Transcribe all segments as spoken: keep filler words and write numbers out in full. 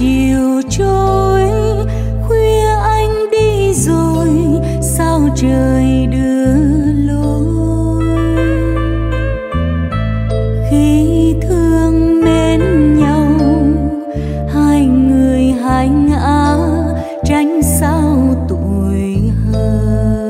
chiều trôi, khuya anh đi rồi sao trời đưa lối. Khi thương mến nhau hai người hai ngã, tránh sao tuổi hờn.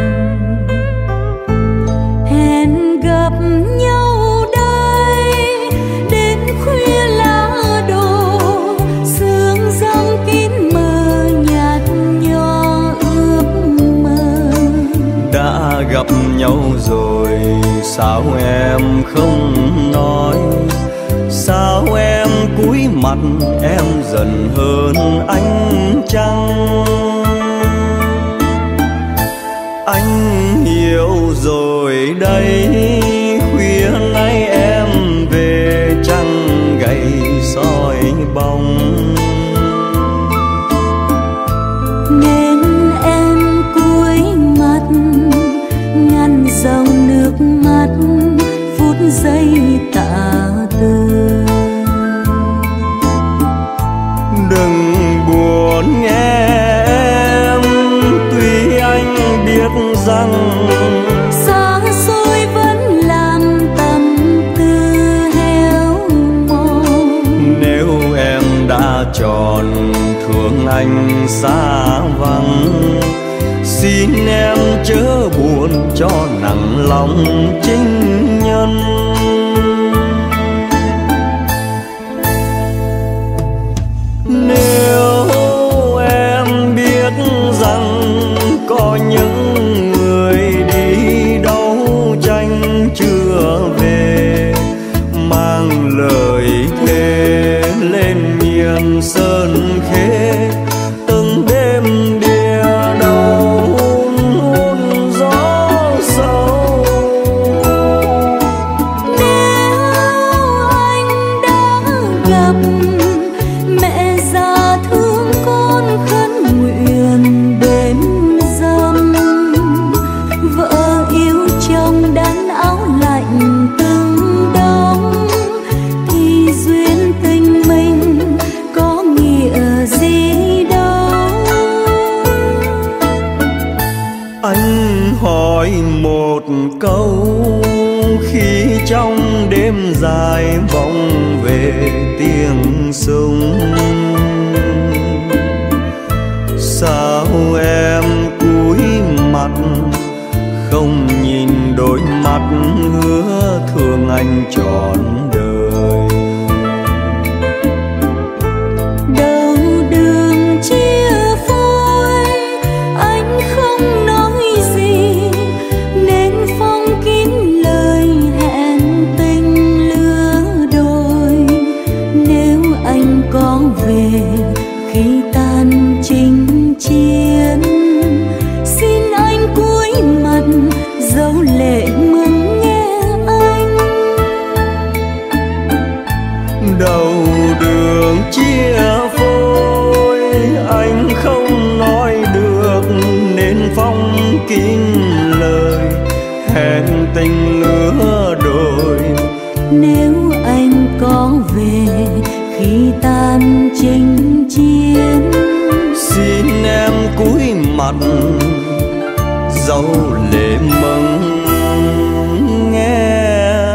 Hẹn gặp nhau đây đến khuya lá đổ, sương răng kín mờ nhạt nhòa ước mơ. Đã gặp nhau rồi sao em không nói, sao em cúi mặt em dần hơn ánh trăng. Anh hiểu rồi đây, khuya nay em về trăng gầy soi bóng. Nên em cúi mặt ngăn dòng nước mắt phút giây tạ từ. Đừng buồn nghe em, tuy anh biết rằng xa xôi vẫn làm tâm tư héo mòn. nếu em đã chọn thương anh xa vắng, xin em chớ buồn cho nặng lòng chính nhân. Nếu em biết rằng có những người đi đấu tranh chưa về, mang lời thề lên miền sơn khê, từng đêm đìa đầu hun hun gió sâu. Nếu anh đã gặp mẹ già thương con khấn nguyện đêm dâm, vợ yêu chồng đan áo lạnh từng đông, thì duyên tình mình có nghĩa gì đâu. Anh hỏi một câu, khi trong đêm dài vọng về tiếng súng, sao em cúi mặt không nhìn đôi mắt hứa thương anh trọn đời. Đầu đường chia phôi anh không nói gì, nên phong kín lời hẹn tình lứa đôi. Nếu anh có về khi tan chinh chiến, xin anh cúi mặt dấu lệ mừng nghe anh. Đầu đường chia phôi anh không nói được, nên phong kín lời hẹn tình lứa đôi. Nếu anh có về khi tan chinh chiến, xin em cúi mặt dấu lệ mừng nghe em.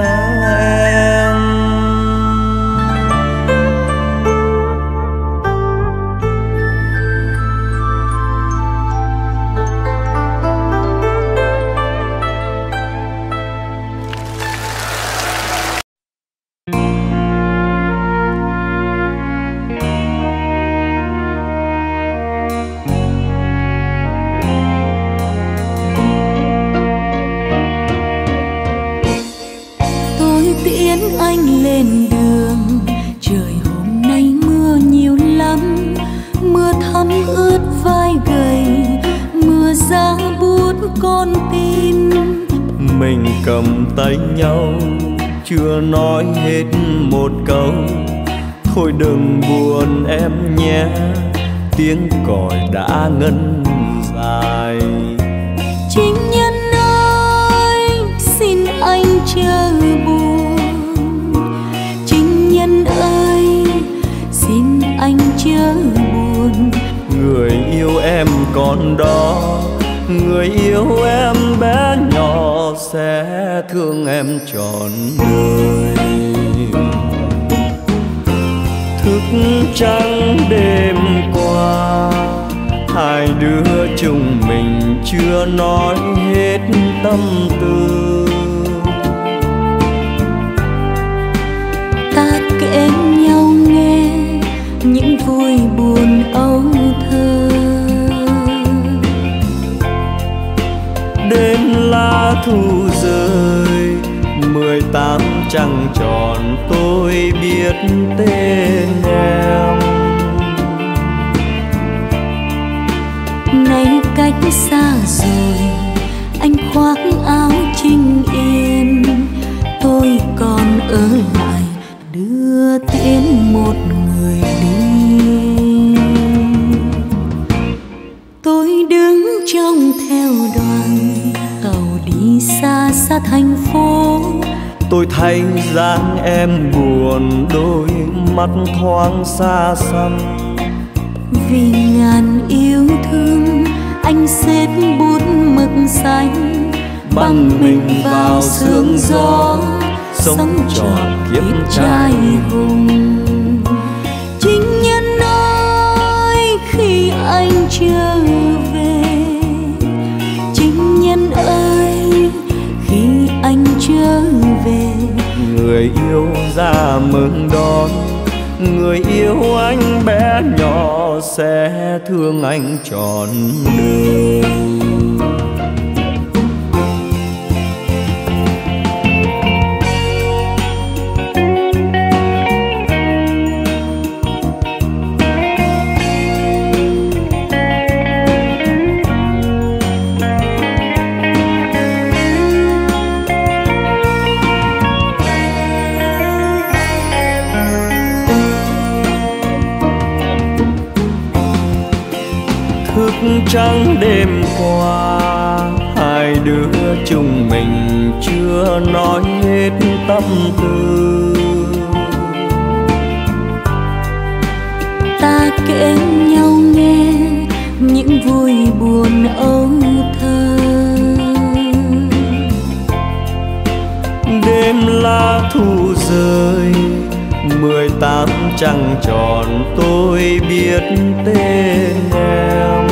tiễn anh lên đường. Trời hôm nay mưa nhiều lắm, mưa thấm ướt vai gầy, mưa giá buốt con tim. Mình cầm tay nhau chưa nói hết một câu, thôi đừng buồn em nhé, tiếng còi đã ngân dài. Chính nhân ơi, xin anh chớ buồn. Chính nhân ơi, xin anh chớ buồn. Người yêu em còn đó, người yêu em bé nhỏ sẽ thương em trọn đời. Thức trắng đêm qua, hai đứa chúng mình chưa nói hết tâm tư. Ta kể nhau nghe những vui buồn âu thơ. Đêm lá thu rơi, mười tám trăng tròn tôi biết tên em. Nay cách xa rồi, anh khoác áo trinh yên, tôi còn ở lại đưa tiễn một người đi. Tôi đứng trông theo đoàn tàu đi xa xa thành phố. Tôi thấy dáng em buồn, đôi mắt thoáng xa xăm. Vì ngàn yêu thương, anh xếp bút mực xanh, băng mình vào sương gió, sống trọn kiếp trai hùng. Chính nhân ơi khi anh trở về, chính nhân ơi khi anh trở về. Người yêu ra mừng đón, người yêu anh bé nhỏ sẽ thương anh trọn đời. Trắng đêm qua, hai đứa chúng mình chưa nói hết tâm tư. Ta kể nhau nghe những vui buồn âu thơ. Đêm lá thu rơi, mười tám trăng tròn tôi biết tên em.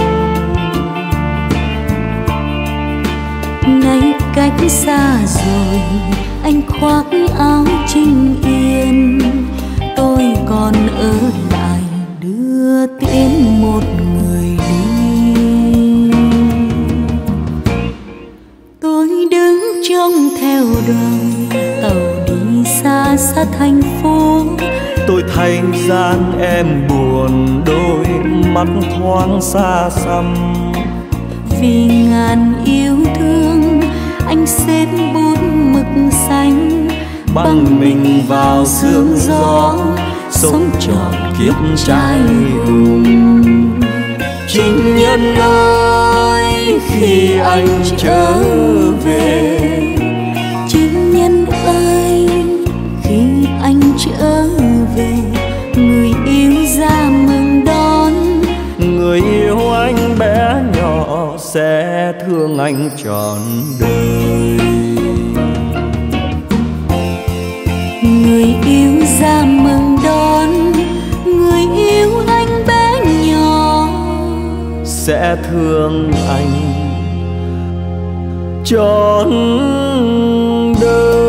Nay cách xa rồi, anh khoác áo trinh yên, tôi còn ở lại đưa tiễn một người đi. Tôi đứng trông theo đoàn tàu đi xa xa thành phố. Tôi thấy dáng em buồn, đôi mắt thoáng xa xăm. Vì ngàn yêu thương, anh xếp bút mực xanh, băng mình vào sương gió, sống trọn kiếp trai hùng. Chính nhân ơi khi anh trở về, chính nhân ơi khi anh trở về. Người yêu ra mừng đón, người yêu anh bé nhỏ sẽ thương anh trọn đời. Người yêu ra mừng đón, người yêu anh bé nhỏ sẽ thương anh trọn đời.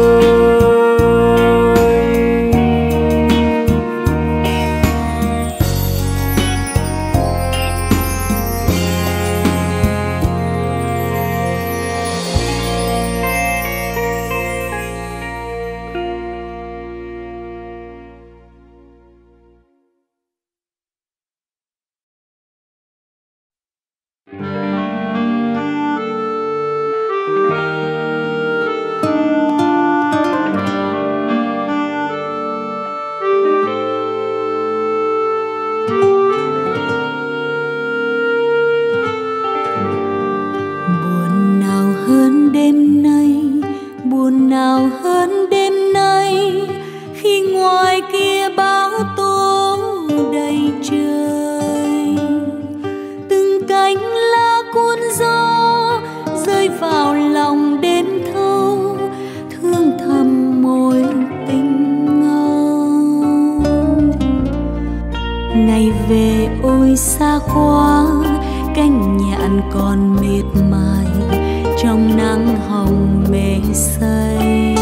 đạn còn miệt mài trong nắng hồng mê say.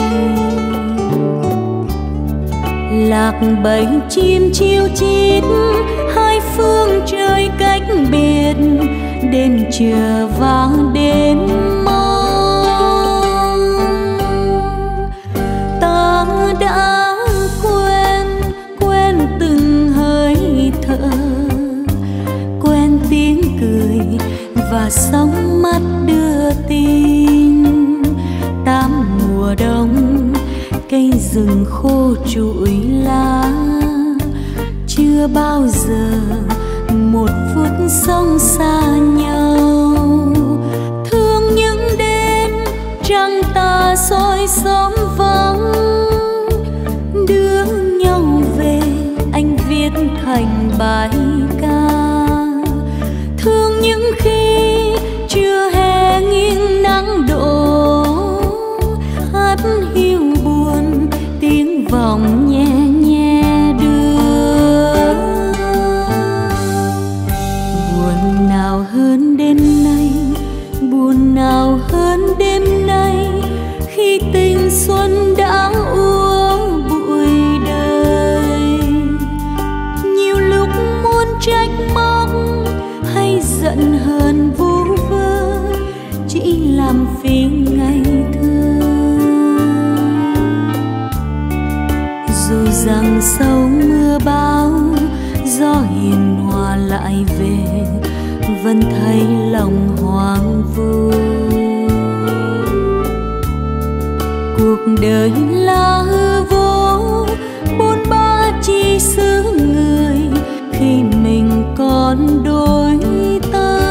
Lạc bầy chim chiêu chít hai phương trời cách biệt, đêm chờ vào đêm mong. Ta đã quen quen từng hơi thở, quen tiếng cười và sóng mắt đưa tin. Tám mùa đông cây rừng khô trụi lá, chưa bao giờ một phút sống xa nhau. Thương những đêm trăng tà soi xóm vắng, đưa nhau về anh viết thành bài ca. Thương những khi chưa hè nghiêng nắng đổ, hát hiu buồn tiếng vọng nhẹ nhẹ đưa. Buồn nào hơn đêm nay, buồn nào hơn đêm nay, khi tình xuân đã úa bụi đời. Nhiều lúc muốn trách móc hay giận hờn vu vơ, chỉ làm phí ngày thơ. Dù rằng sau mưa bão gió hiền hòa lại về, vẫn thấy lòng hoang vu. Cuộc đời là hư vô, bôn ba chi xứ người, khi mình còn đôi tay.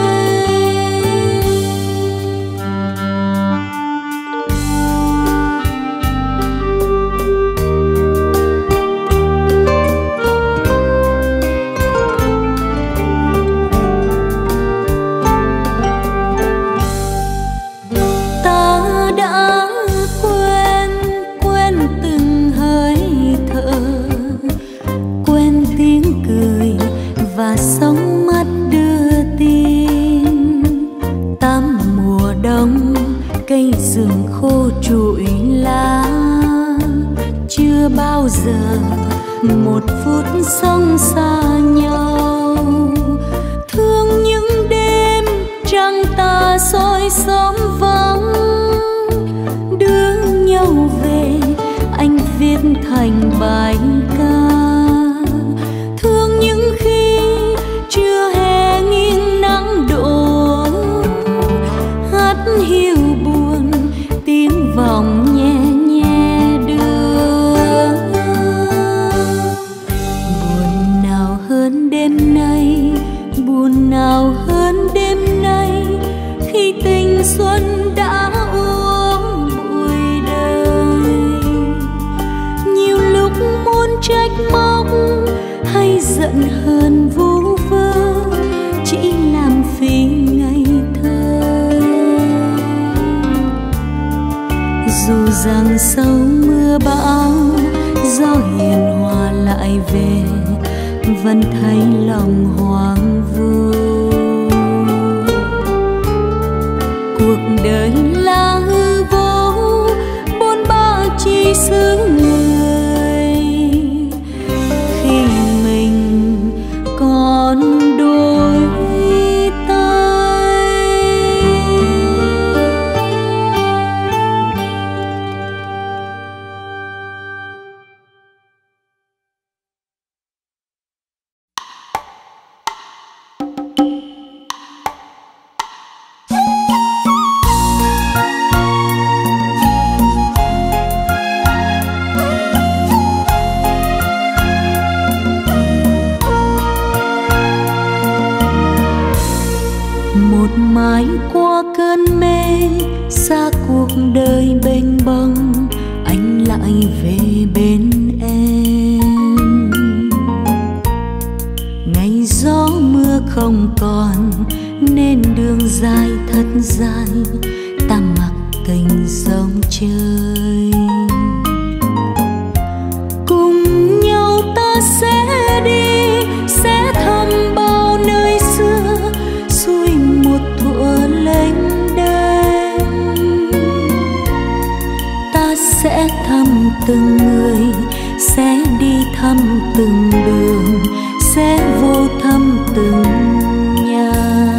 Ta đã quen quen từng hơi thở, quen tiếng cười và sóng mắt đưa tin. Tám mùa đông cây rừng khô trụi lá, chưa bao giờ một phút sống xa nhau. Thương những đêm trăng tà soi xóm vắng, đưa nhau về anh viết thành bài ca. Thương những khi chưa hè nghiêng nắng đổ, hát hiu buồn tiếng vọng nhẹ nhẹ đưa. Buồn nào hơn đêm nay, buồn nào hơn đêm nay, khi tình xuân đã úa bụi đời. Nhiều lúc muốn trách móc hay giận hờn vu vơ, chỉ làm phí ngày thơ. Dù rằng sau mưa bão gió hiền hòa lại về, vẫn thấy lòng hoang vu. Cuộc đời là hư vô, bôn ba chi xứ người, khi mình còn đôi tay. Một mái qua cơn mê, xa cuộc đời bênh bông, anh lại về bên em. Ngày gió mưa không còn, nên đường dài thật dài, ta mặc cành sông chơi. Cùng nhau ta sẽ đi, sẽ thăm bao nơi xưa, xuôi từng người, sẽ đi thăm từng đường, sẽ vô thăm từng nhà.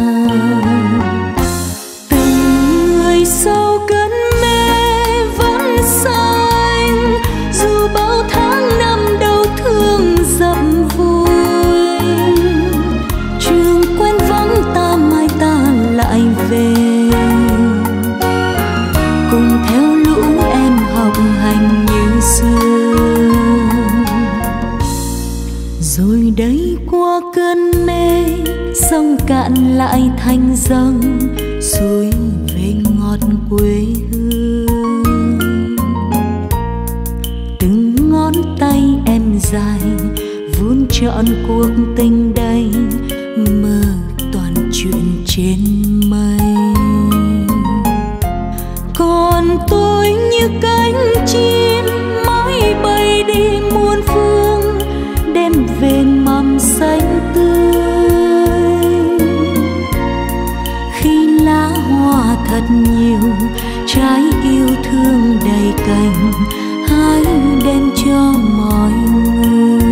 Từng người sau cơn mê vẫn xanh, dù bao tháng năm đau thương dặm vui. Trường quen vắng ta mai ta lại về, cùng theo lũ em học hành như xưa. Rồi đây qua cơn mê, sông cạn lại thành dâng, suối về ngọt quê hương. Từng ngón tay em dài vun trọn cuộc tình đây, mơ toàn chuyện trên mây. Còn tôi như cánh chim mãi bay đi muôn phương, đem về mầm xanh tươi. Khi lá hoa thật nhiều, trái yêu thương đầy cành, hãy đem cho mọi người.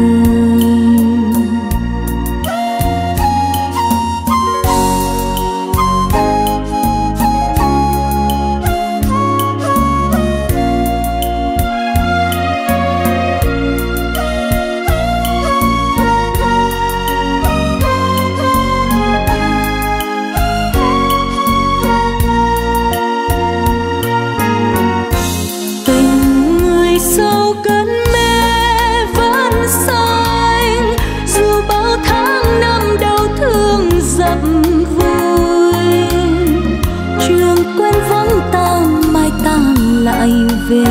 Lại về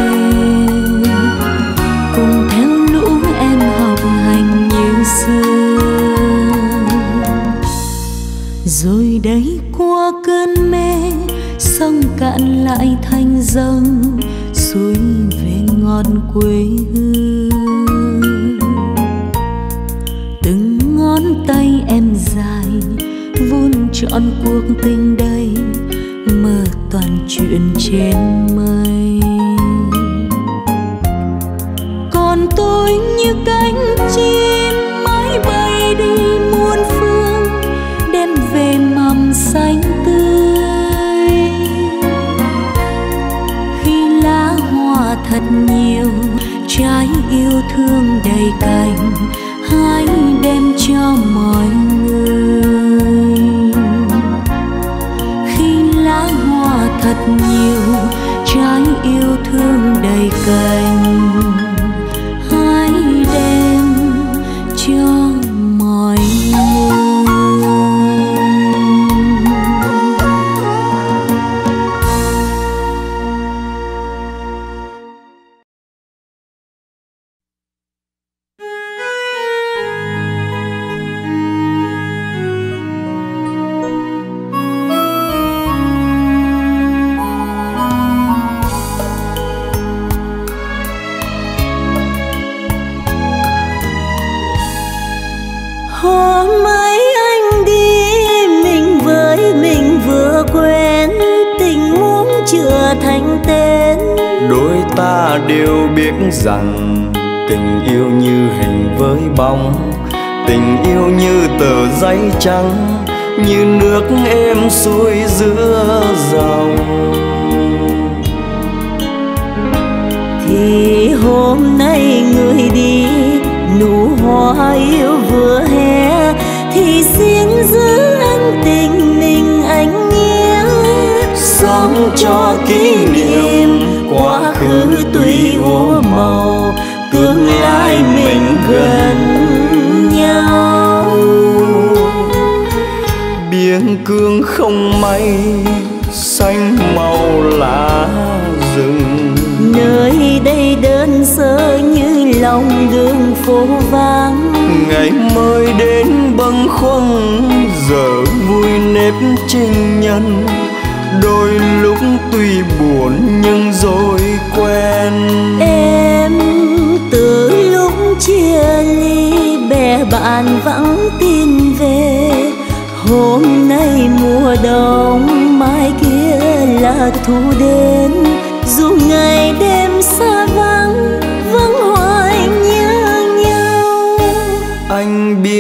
cùng theo lũ em học hành như xưa. Rồi đây qua cơn mê, sông cạn lại thành dâng, suối về ngọt quê hương. Từng ngón tay em dài vun trọn cuộc tình đây, mơ toàn chuyện trên mây. Còn tôi như cánh chim mãi bay đi muôn phương, đem về mầm xanh tươi. Khi lá hoa thật nhiều, trái yêu thương đầy cành, hãy đem cho mọi người. Thật nhiều trái yêu thương đầy cành, hãy đem cho mọi người. Ta đều biết rằng tình yêu như hình với bóng, tình yêu như tờ giấy trắng, như nước êm xuôi giữa dòng. Thì hôm nay người đi, nụ hoa yêu vừa hé, thì xin giữ ân tình mình anh nhé. Sống cho kỷ niệm quá khứ tuy úa màu, tương lai mình gần nhau. Biên cương không mây, xanh màu lá rừng, nơi đây đơn sơ như lòng đường phố vắng. Ngày mới đến bâng khuâng, giờ vui nếp trinh nhân. Đôi lúc tuy buồn nhưng rồi quen. Em từ lúc chia ly, bè bạn vắng tin về. Hôm nay mùa đông, mai kia là thu đến. Dù ngày đêm xa vắng,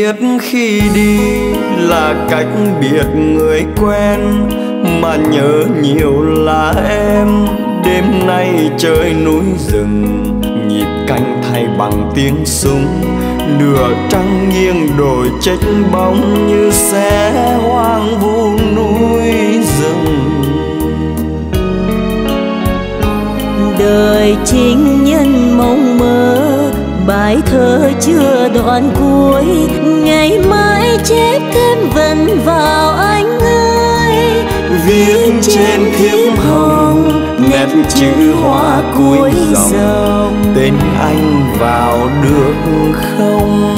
biết khi đi là cách biệt người quen, mà nhớ nhiều là em. Đêm nay trời núi rừng, nhịp canh thay bằng tiếng súng, nửa trăng nghiêng đổi trách bóng như xe hoang vu núi rừng. Đời chính nhân mộng mơ, bài thơ chưa đoạn cuối, ngày mai chép thêm vần vào anh ơi. Viết trên thiếp hồng nét chữ hoa cuối dòng, tên anh vào được không?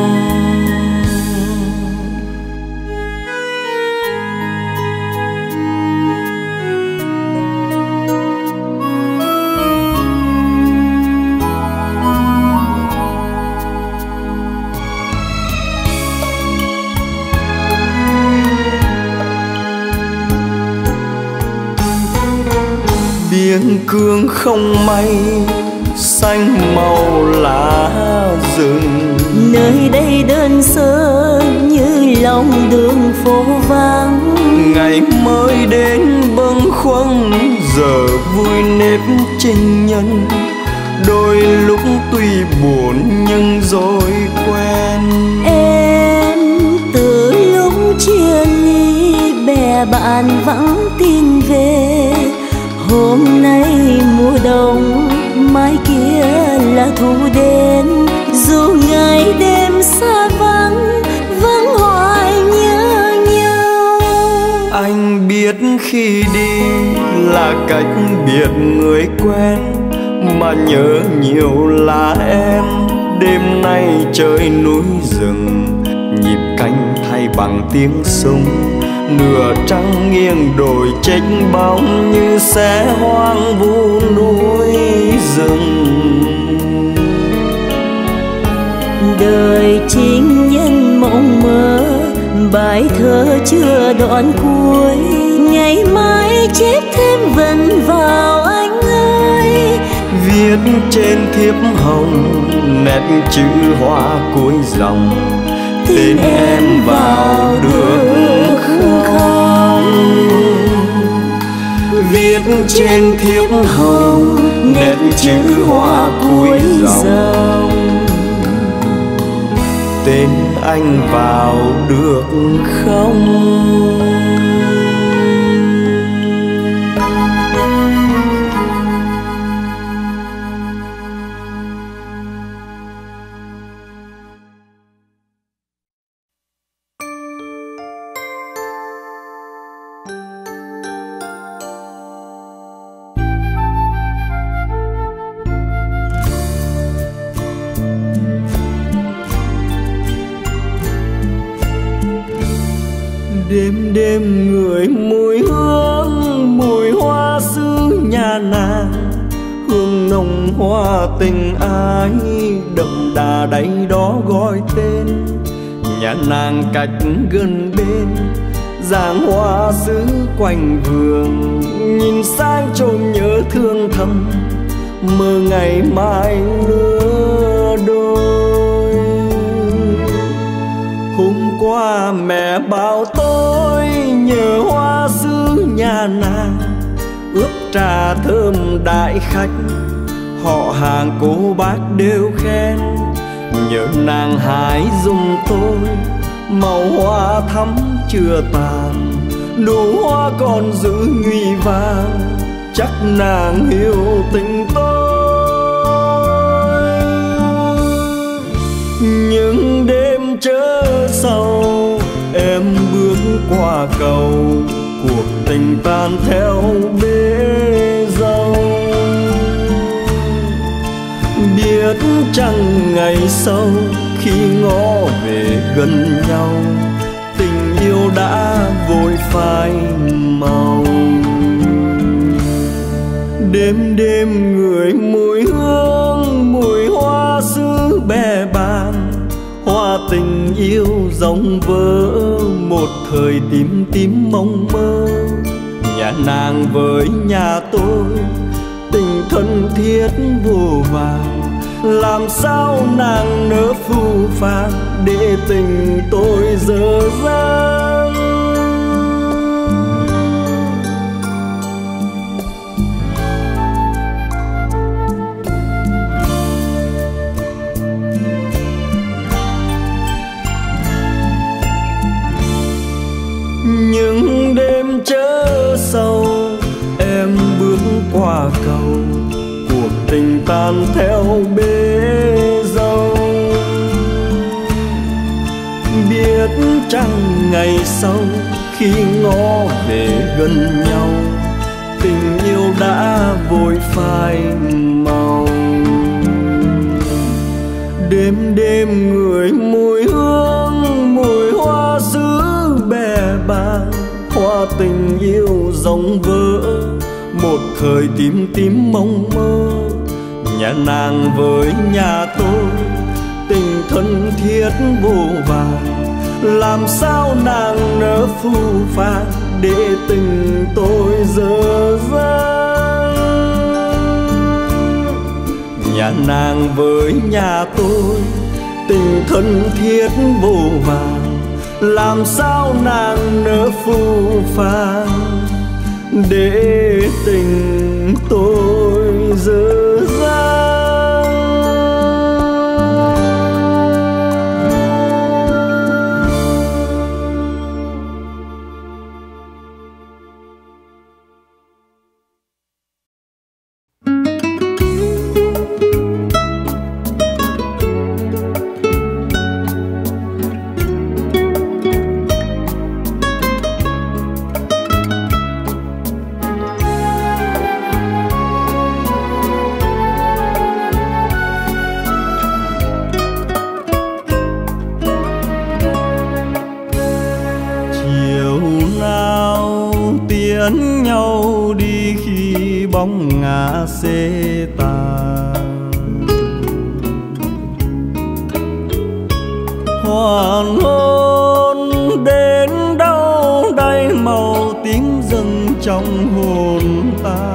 Biên cương không mây xanh màu lá rừng, nơi đây đơn sơ như lòng đường phố vắng. Ngày mới đến bâng khuâng giờ vui nếp tình nhân, đôi lúc tuy buồn nhưng rồi quen. Em từ lúc chia ly bè bạn vắng tin về, hôm nay mùa đông mai kia là thu đến. Dù ngày đêm xa vắng vẫn hoài nhớ nhau. Anh biết khi đi là cách biệt người quen, mà nhớ nhiều là em. Đêm nay trời núi rừng, nhịp canh thay bằng tiếng súng, nửa trăng nghiêng đổi trách bóng như xe hoang vu núi rừng. Đời chính nhân mộng mơ, bài thơ chưa đoạn cuối, ngày mai chép thêm vần vào anh ơi. Viết trên thiếp hồng nét chữ hoa cuối dòng, tên em vào được không? Viết trên thiếp hồng nét chữ hoa cuối dòng, tên anh vào được không? Đêm đêm người mùi hương, mùi hoa xứ nhà nàng, hương nồng hoa tình ái đậm đà đáy đó gọi tên. Nhà nàng cách gần bên, giàng hoa xứ quanh vườn, nhìn sang chốn nhớ thương thầm, mơ ngày mai lứa đôi. Hôm qua mẹ bảo tôi nhớ hoa xứ nhà nàng, ướp trà thơm đại khách, họ hàng cô bác đều khen. Nhớ nàng hái giùm tôi màu hoa thắm chưa tàn, nụ hoa còn giữ nhụy vàng, chắc nàng hiểu tình tôi. Những đêm chớ sầu em bước qua cầu, cuộc tình tan theo bể dâu. Biết chăng ngày sau khi ngó về gần nhau, tình yêu đã vội phai màu. Đêm đêm người mùi hương, mùi hoa xứ bè bàng, hoa tình yêu rộng vỡ một thời tím tím mong mơ. Nhà nàng với nhà tôi tình thân thiết vô vàng, làm sao nàng nỡ phù phàng để tình tôi dở dang. Những đêm chớ sâu em bước qua cầu, cuộc tình tan theo bể dâu. Biết chăng ngày sau khi ngó về gần nhau, tình yêu đã vội phai màu. Đêm đêm người mùi hương, mùi hoa sứ bè bàng, hoa tình yêu rộng vỡ, một thời tím tím mong mơ. Nhà nàng với nhà tôi tình thân thiết vô vàn, làm sao nàng nỡ phù phàng để tình tôi dở dang. Nhà nàng với nhà tôi tình thân thiết vô vàn, làm sao nàng nỡ phù phàng để tình tôi dở dang. Nhau đi khi bóng ngả xê tàn, hoàng hôn đến đâu đây màu tím dâng trong hồn ta.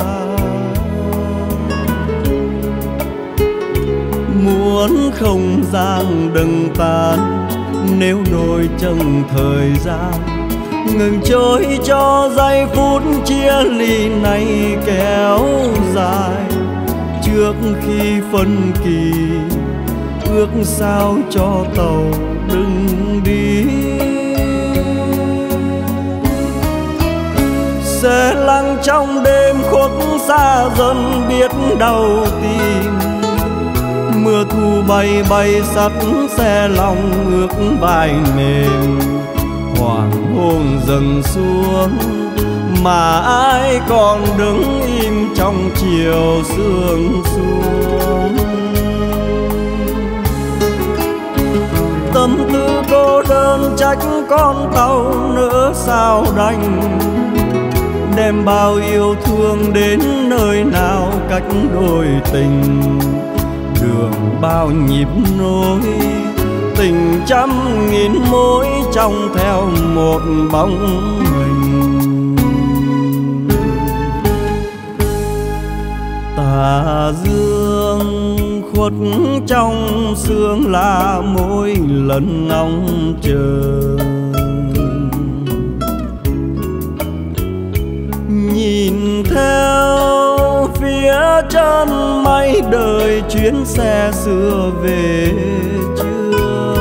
Muốn không gian đừng tan, nếu đôi chân thời gian ngừng trôi cho giây phút chia ly này kéo dài. Trước khi phân kỳ ước sao cho tàu đừng đi, sẽ lặng trong đêm khuất xa dần biết đau tim. Mưa thu bay bay sắt xe lòng ước vai mềm, hoàng hôn dần xuống mà ai còn đứng im trong chiều sương xuống. Tâm tư cô đơn trách con tàu nữa sao đành, đem bao yêu thương đến nơi nào cách đôi tình. Đường bao nhịp nối tình trăm nghìn mối trong theo một bóng hình. Tà dương khuất trong sương là mỗi lần ngóng chờ, nhìn theo phía chân mây đời chuyến xe xưa về chưa.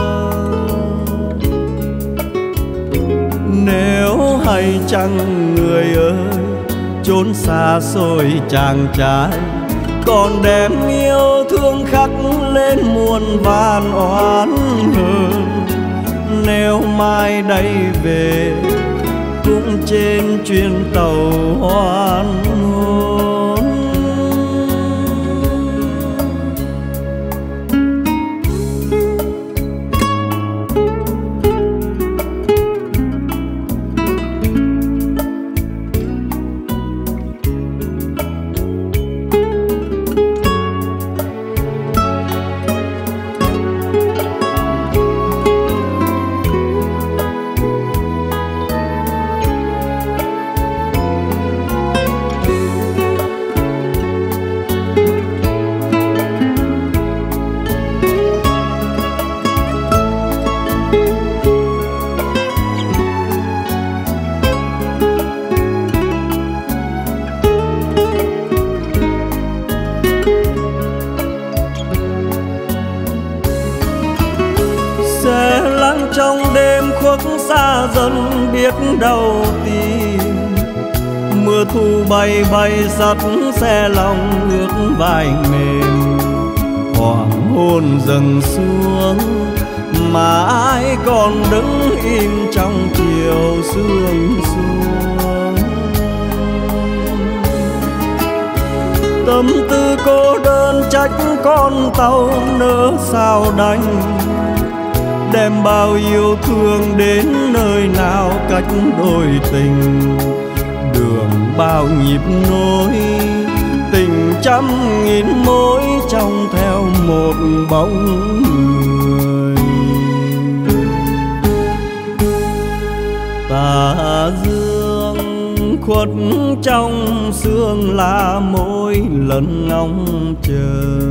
Nếu hay chăng người ơi chốn xa xôi chàng trai, còn đem yêu thương khắc lên muôn vàn oán hờn. Nếu mai đây về cũng trên chuyến tàu hoan hôn. dân biết đâu tìm. Mưa thu bay bay sắt xe lòng ước vai mềm. Hoàng hôn dần xuống mà ai còn đứng im trong chiều sương xuống. Tâm tư cô đơn trách con tàu nỡ sao đành, đem bao yêu thương đến nơi nào cách đôi tình. Đường bao nhịp nối, tình trăm nghìn mối trong theo một bóng người. Tà dương khuất trong sương là mỗi lần ngóng chờ.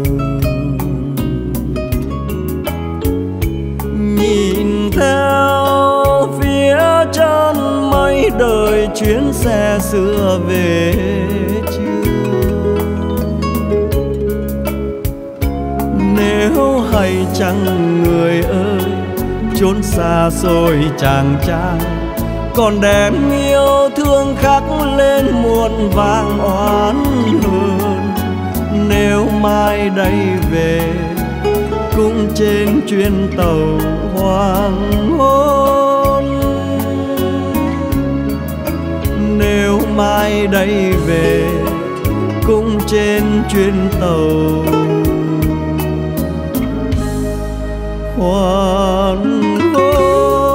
Nhìn theo phía chân mây đời chuyến xe xưa về chưa. Nếu hay chăng người ơi chốn xa xôi chàng trai, còn đem yêu thương khắc lên muôn vàng oán hờn. Nếu mai đây về cũng trên chuyến tàu hoàng hôn. Nếu mai đây về cũng trên chuyến tàu hoàng hôn.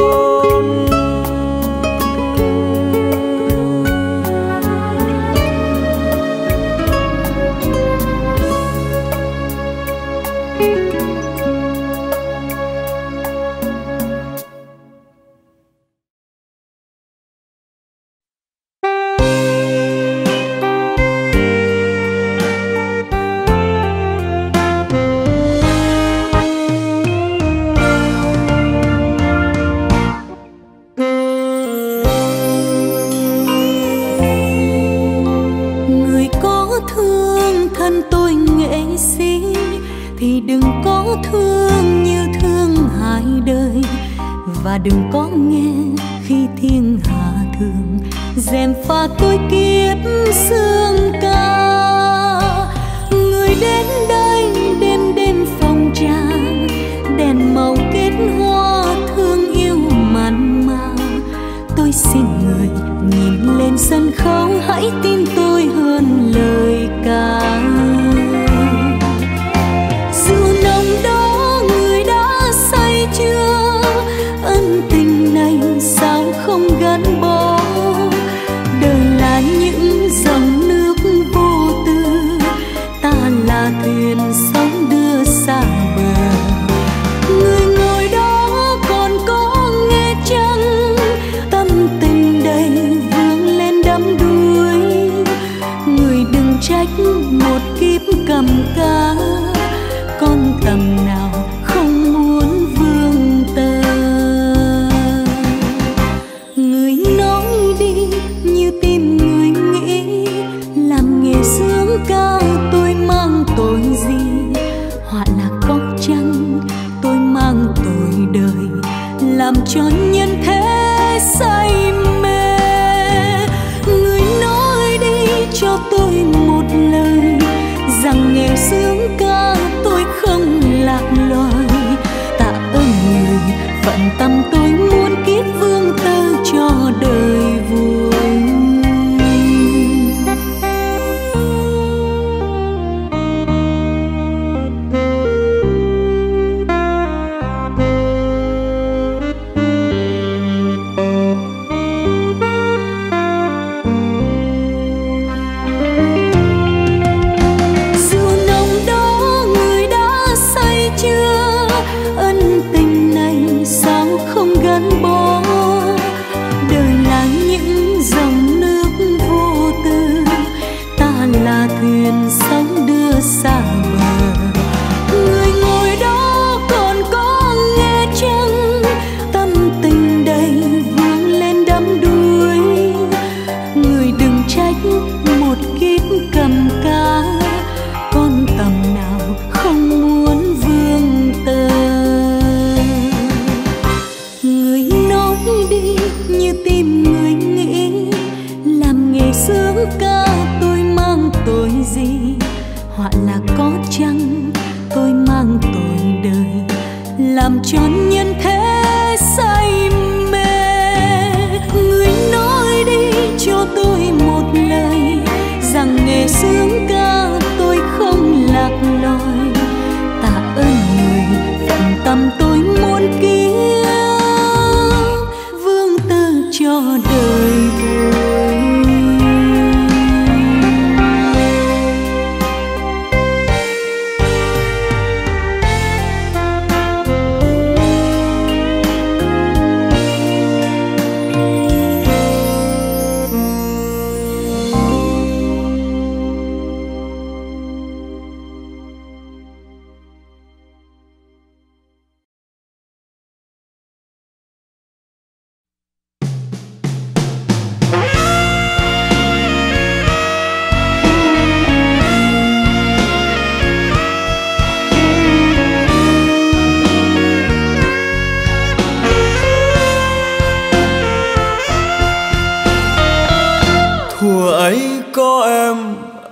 Và đừng có nghe khi thiên hạ thường dèm pha tôi kiếp sương ca. Người đến đây đêm đêm phòng trà, đèn màu kết hoa thương yêu mặn mà. Tôi xin người nhìn lên sân khấu, hãy tin tôi hơn lời ca. Dù nồng đó người đã say chưa, ân tình này sao không gắn bó. Đời là những dòng nước vô tư, ta là thuyền sóng đưa xa bờ. Người ngồi đó còn có nghe chăng, tâm tình đầy vương lên đắm đuối. Người đừng trách một kiếp cầm cá, con tầm nào không muốn vương tơ. Người nói đi như tim người nghĩ, làm nghề sướng ca tôi mang tội gì. Họa là có chăng tôi mang tội đời, làm cho nhân thế say mê. Người nói đi cho tôi một lời, rằng nghề sướng ca tôi không lạc loài. Tạ ơn người phận tâm tôi muốn kiếp vương tơ cho đời vui.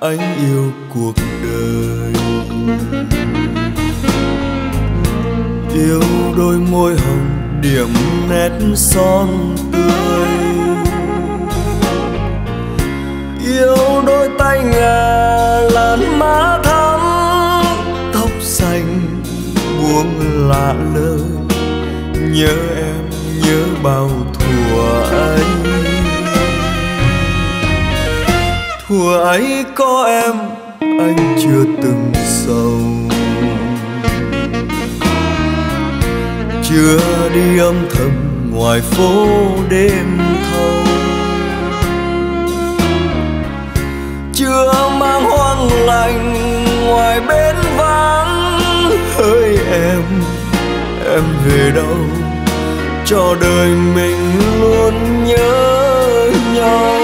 anh yêu cuộc đời. Yêu đôi môi hồng điểm nét son tươi, yêu đôi tay ngà làn má thắm, tóc xanh buông lạ lời. Nhớ em nhớ bao thuở ấy, thuở ấy có em anh chưa từng sầu, chưa đi âm thầm ngoài phố đêm thâu, chưa mang hoang lạnh ngoài bến vắng. Hỡi em, em về đâu? Cho đời mình luôn nhớ nhau.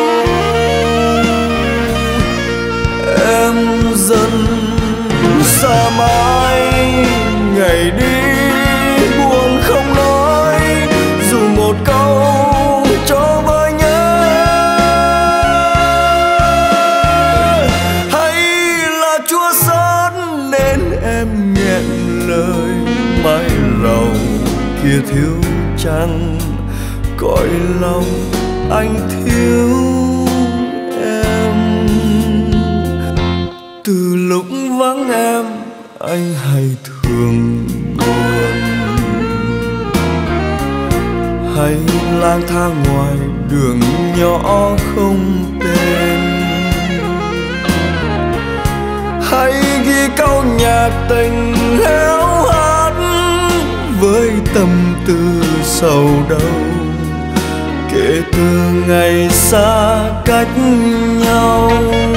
Em dần xa mãi, ngày đi buồn không nói, dù một câu cho vơi nhớ. Hay là chua xót nên em nghẹn lời, mãi lòng kia thiếu chăng cõi lòng anh thiếu em. Từ lúc vắng em anh hay thường buồn, hay lang thang ngoài đường nhỏ không tên, hay ghi câu nhạc tình héo hắt với tâm tư sầu đau. Kể từ ngày xa cách nhau,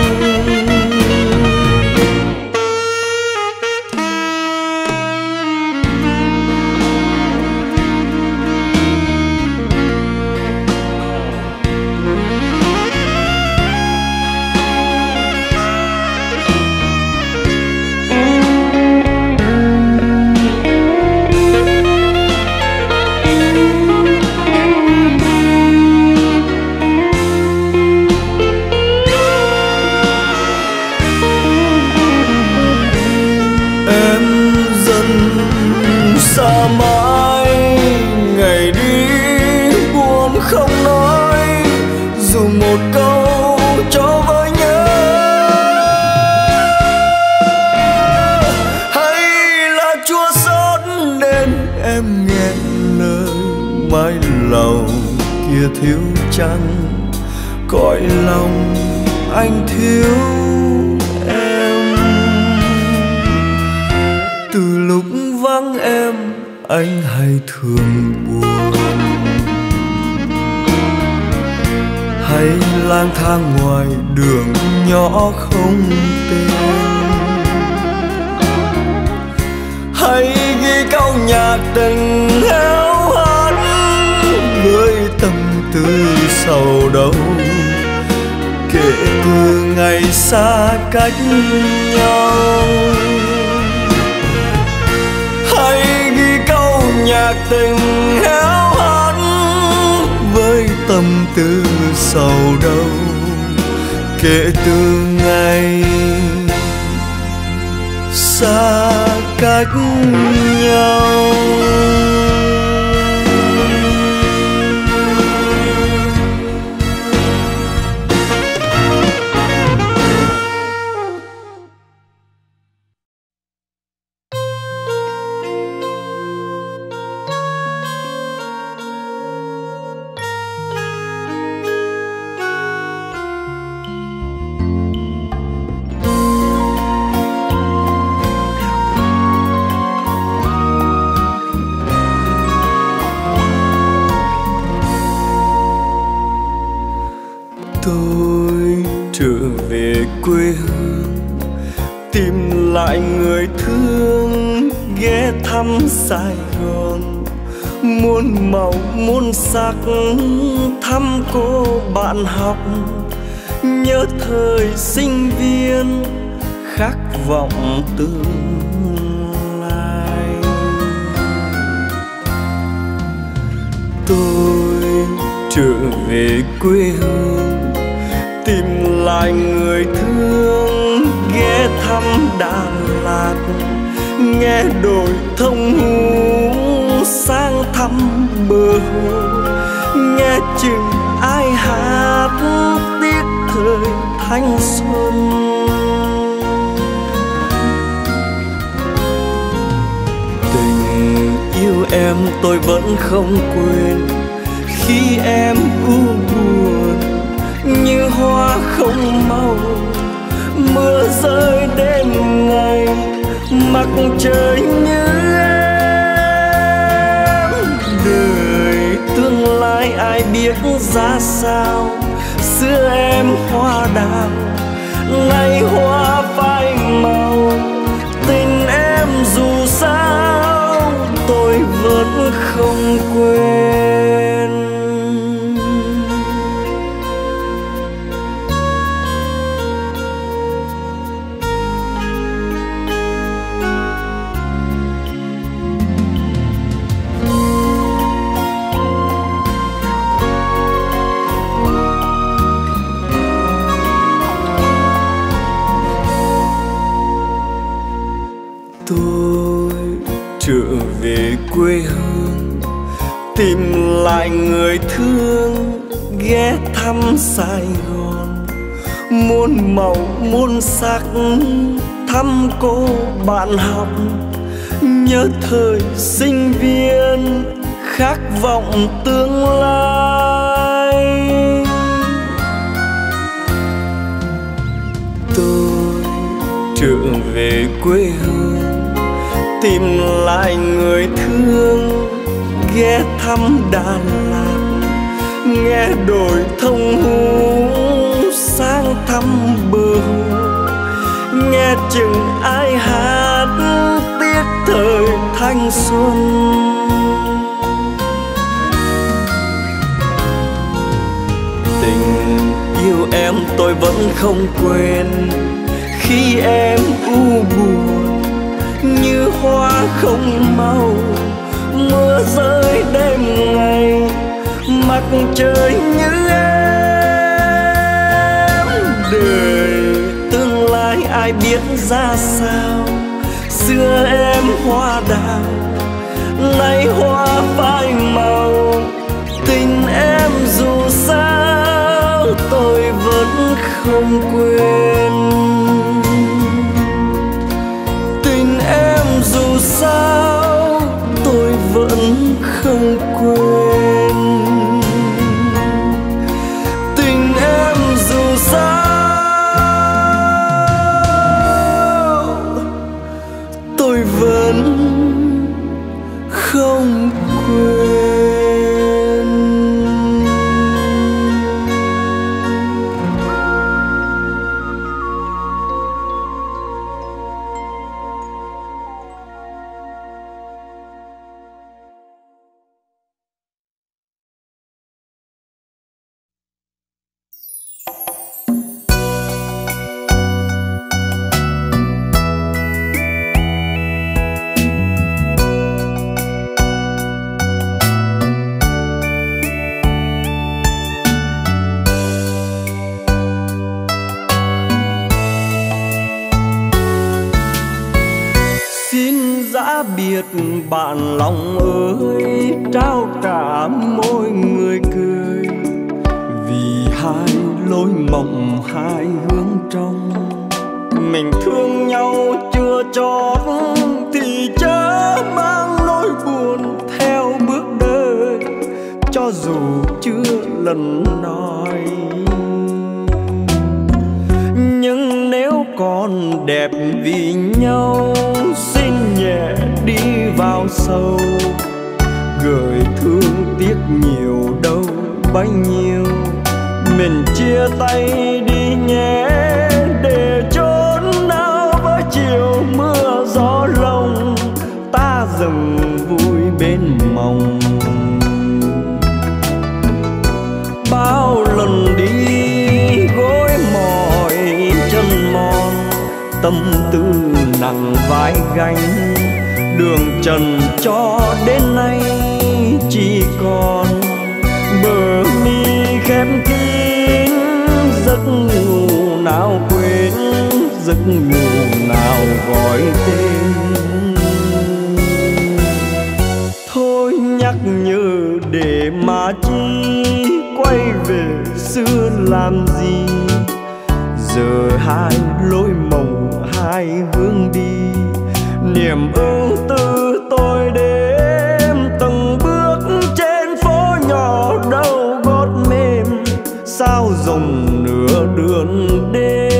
xa mãi, ngày đi buồn không nói, dù một câu cho vơi nhớ. Hay là chua xót nên em nghẹn lời, mãi lòng kia thiếu chăng cõi lòng anh thiếu em. Từ lúc vắng em anh hay thường buồn, hay lang thang ngoài đường nhỏ không tên, hay ghi câu nhạc tình héo hắt với tâm tư sầu đau. Kể từ ngày xa cách nhau, hay ghi câu nhạc tình héo hắt với tâm tư sầu đau. Kể từ ngày xa cách nhau. Tôi trở về quê hương, tìm lại người thương, ghé thăm Sài Gòn. Muôn màu muôn sắc thăm cô bạn học, nhớ thời sinh viên khát vọng tương lai. Tôi trở về quê hương, tìm lại người thương, ghé thăm Đà Lạt, nghe đồi thông hú sang thăm bờ hồ, nghe chừng ai hát tiếc thời thanh xuân. Tình yêu em tôi vẫn không quên, khi em u buồn như hoa không màu, mưa rơi đêm ngày mặc trời như em. Đời tương lai ai biết ra sao, xưa em hoa đào nay hoa phai màu. Tình em dù sao tôi vẫn không quên. Tôi trở về quê hương, tìm lại người thương, ghé thăm Sài Gòn. Muôn màu muôn sắc thăm cô bạn học, nhớ thời sinh viên khát vọng tương lai. Tôi trở về quê hương, tìm lại người thương, ghé thăm Đà Lạt, nghe đồi thông hú sang thăm bờ hồ, nghe chừng ai hát tiếc thời thanh xuân. Tình yêu em tôi vẫn không quên, khi em u buồn như hoa không màu, mưa rơi đêm ngày mặt trời như em. Đời tương lai ai biết ra sao, xưa em hoa đào nay hoa phai màu. Tình em dù sao tôi vẫn không quên. Tình em dù sao tôi vẫn không quên. Tình em dù sao tôi vẫn không quên. Biệt bạn lòng ơi, trao cả mỗi người cười, vì hai lối mộng hai hướng trong. Mình thương nhau chưa chót thì chớ mang nỗi buồn theo bước đời, cho dù chưa lần nói. Nhưng nếu còn đẹp vì nhau, xin nhẹ đi vào sâu, gửi thương tiếc nhiều đâu bấy nhiêu. Mình chia tay đi nhé, để chốn nào với chiều mưa gió lồng, ta dừng vui bên mộng. Bao lần đi gối mỏi chân mòn, tâm tư nặng vai gánh, đường trần cho đến nay chỉ còn bờ mi khép kín. Giấc ngủ nào quên giấc ngủ nào gọi tên. Thôi nhắc nhớ để mà chi, quay về xưa làm gì. Giờ hai lối mộng hai hướng đi, niềm ưu tư tôi đêm từng bước trên phố nhỏ đâu gót mềm, sao dùng nửa đường đêm.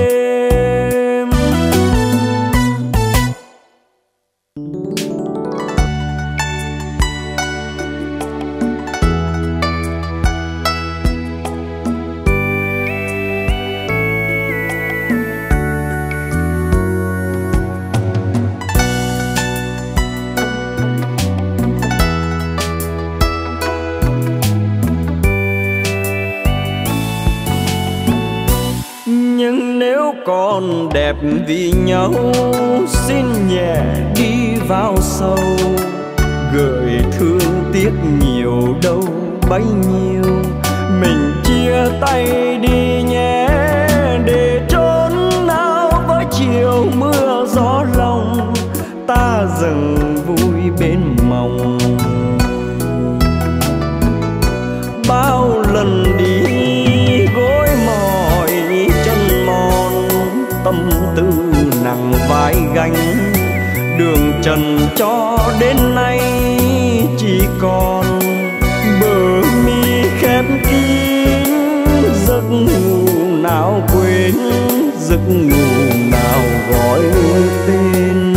Còn đẹp vì nhau xin nhẹ đi vào sâu, gợi thương tiếc nhiều đâu bấy nhiêu. Mình chia tay đi nhé, để trốn nào với chiều mưa gió lòng, ta dừng vui bên mộng. Bao lần đi gối mỏi chân mòn, tâm tư nặng vai gánh, đường trần cho đến nay chỉ còn bờ mi khép kín. Giấc ngủ nào quên, giấc ngủ nào gọi tên.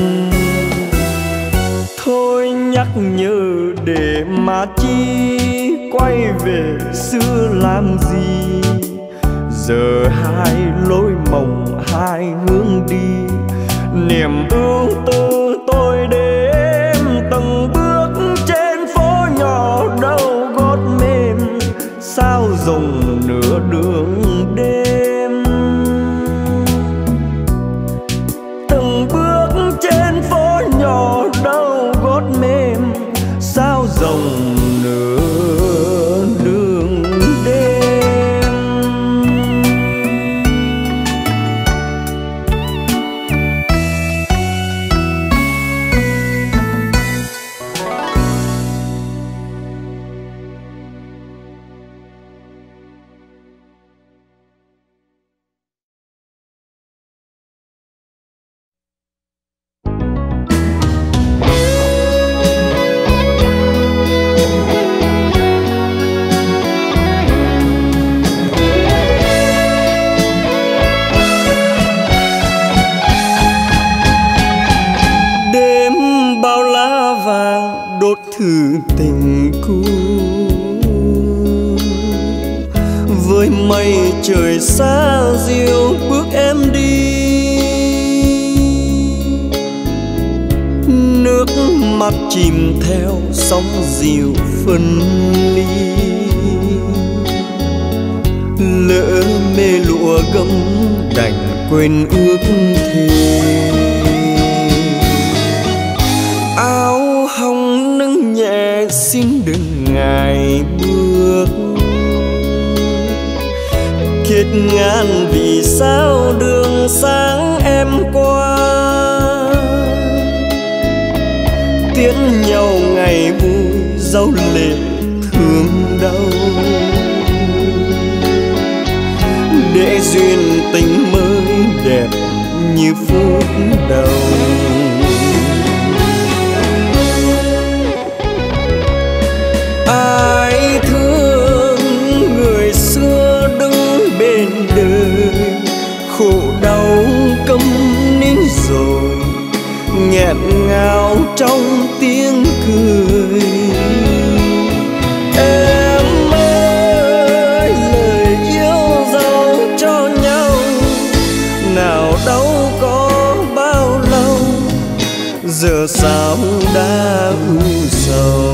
Thôi nhắc nhớ để mà chi, quay về xưa làm gì. Giờ hai lối mộng hai hướng đi, niềm ưu tư tôi đêm từng bước trên phố nhỏ đâu gót mềm, sao dùng nửa đường đêm. Từng bước trên phố nhỏ đâu gót mềm, sao dùng nửa đường đêm. Thử tình cũ với mây trời xa diệu bước em đi, nước mắt chìm theo sóng dịu phân ly. Lỡ mê lụa gấm đành quên ước thề, áo hồng nâng nhẹ xin đừng ngại bước. Kết ngàn vì sao đường sáng em qua, tiễn nhau ngày vui dấu lệ thương đau. Để duyên tình mới đẹp như phút đầu. Ai thương người xưa đứng bên đời, khổ đau câm nín rồi nghẹn ngào trong tiếng cười. Em ơi lời yêu dấu cho nhau, nào đâu có bao lâu, giờ sao đã u sầu.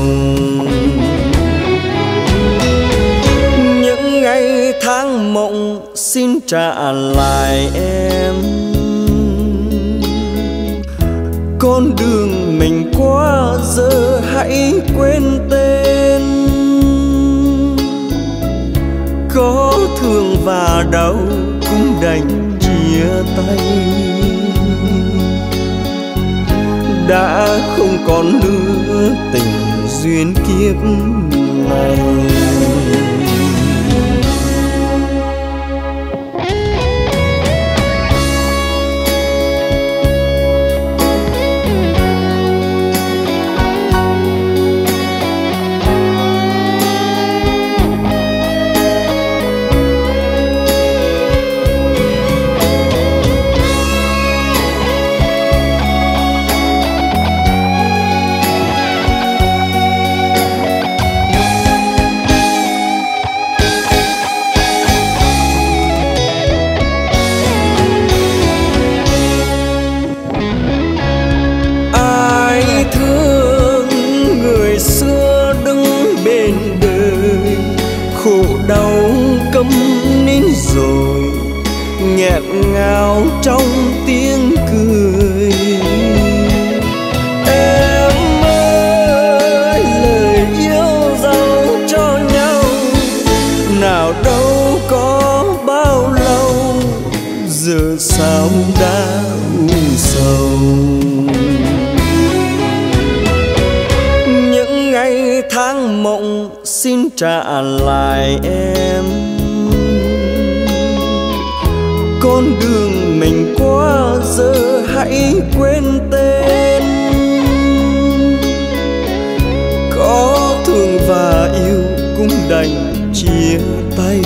Những ngày tháng mộng xin trả lại em, con đường mình qua giờ hãy quên tên. Có thương và đau cũng đành chia tay, đã không còn nữa tình duyên kiếp này. Rồi nghẹn ngào trong tiếng cười. Em ơi, lời yêu dấu cho nhau nào đâu có bao lâu, giờ sao đã u sầu. Những ngày tháng mộng xin trả lại em, con đường mình qua giờ hãy quên tên. Có thương và yêu cũng đành chia tay,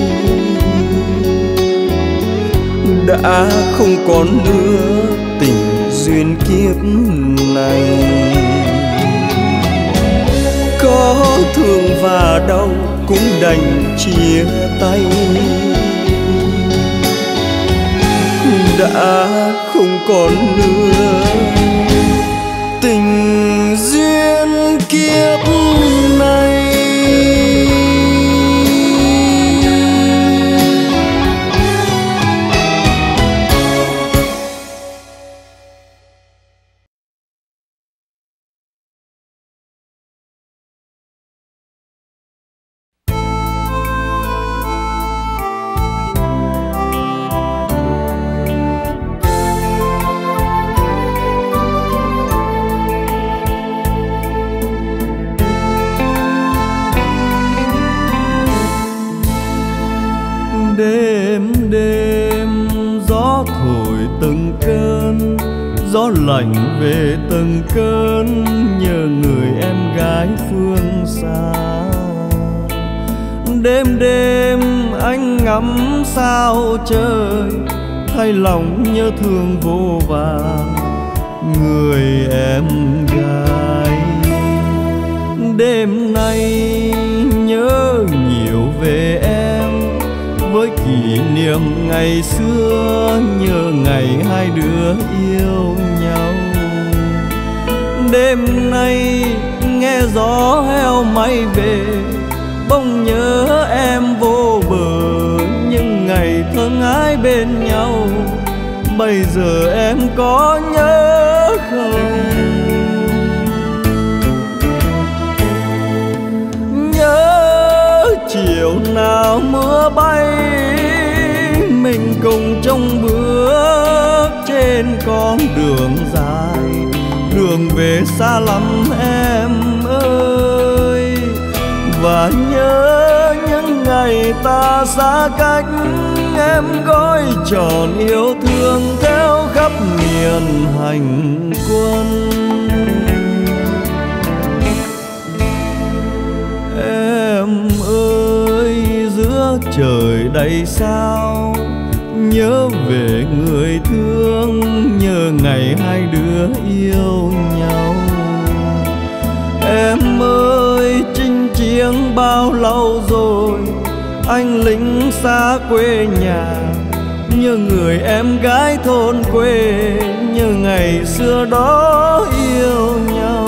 đã không còn nữa tình duyên kiếp này. Có thương và đau cũng đành chia tay, đã không còn nữa tình duyên kiếp này. Đêm đêm gió thổi từng cơn, gió lạnh về từng cơn, nhớ người em gái phương xa. Đêm đêm anh ngắm sao trời, thay lòng nhớ thương vô vàn người em gái. Đêm nay nhớ nhiều về em, với kỷ niệm ngày xưa, nhớ ngày hai đứa yêu nhau. Đêm nay nghe gió heo may về, bỗng nhớ em vô bờ, những ngày thơ ái bên nhau. Bây giờ em có nhớ không? Nhớ chiều nào mưa bay, mình cùng trong bước trên con đường dài, đường về xa lắm em ơi. Và nhớ những ngày ta xa cách, em gói tròn yêu thương theo khắp miền hành quân. Em ơi, giữa trời đầy sao, nhớ về người thương, nhớ ngày hai đứa yêu nhau. Em ơi, chinh chiến bao lâu rồi, anh lính xa quê nhà, nhớ người em gái thôn quê, nhớ ngày xưa đó yêu nhau.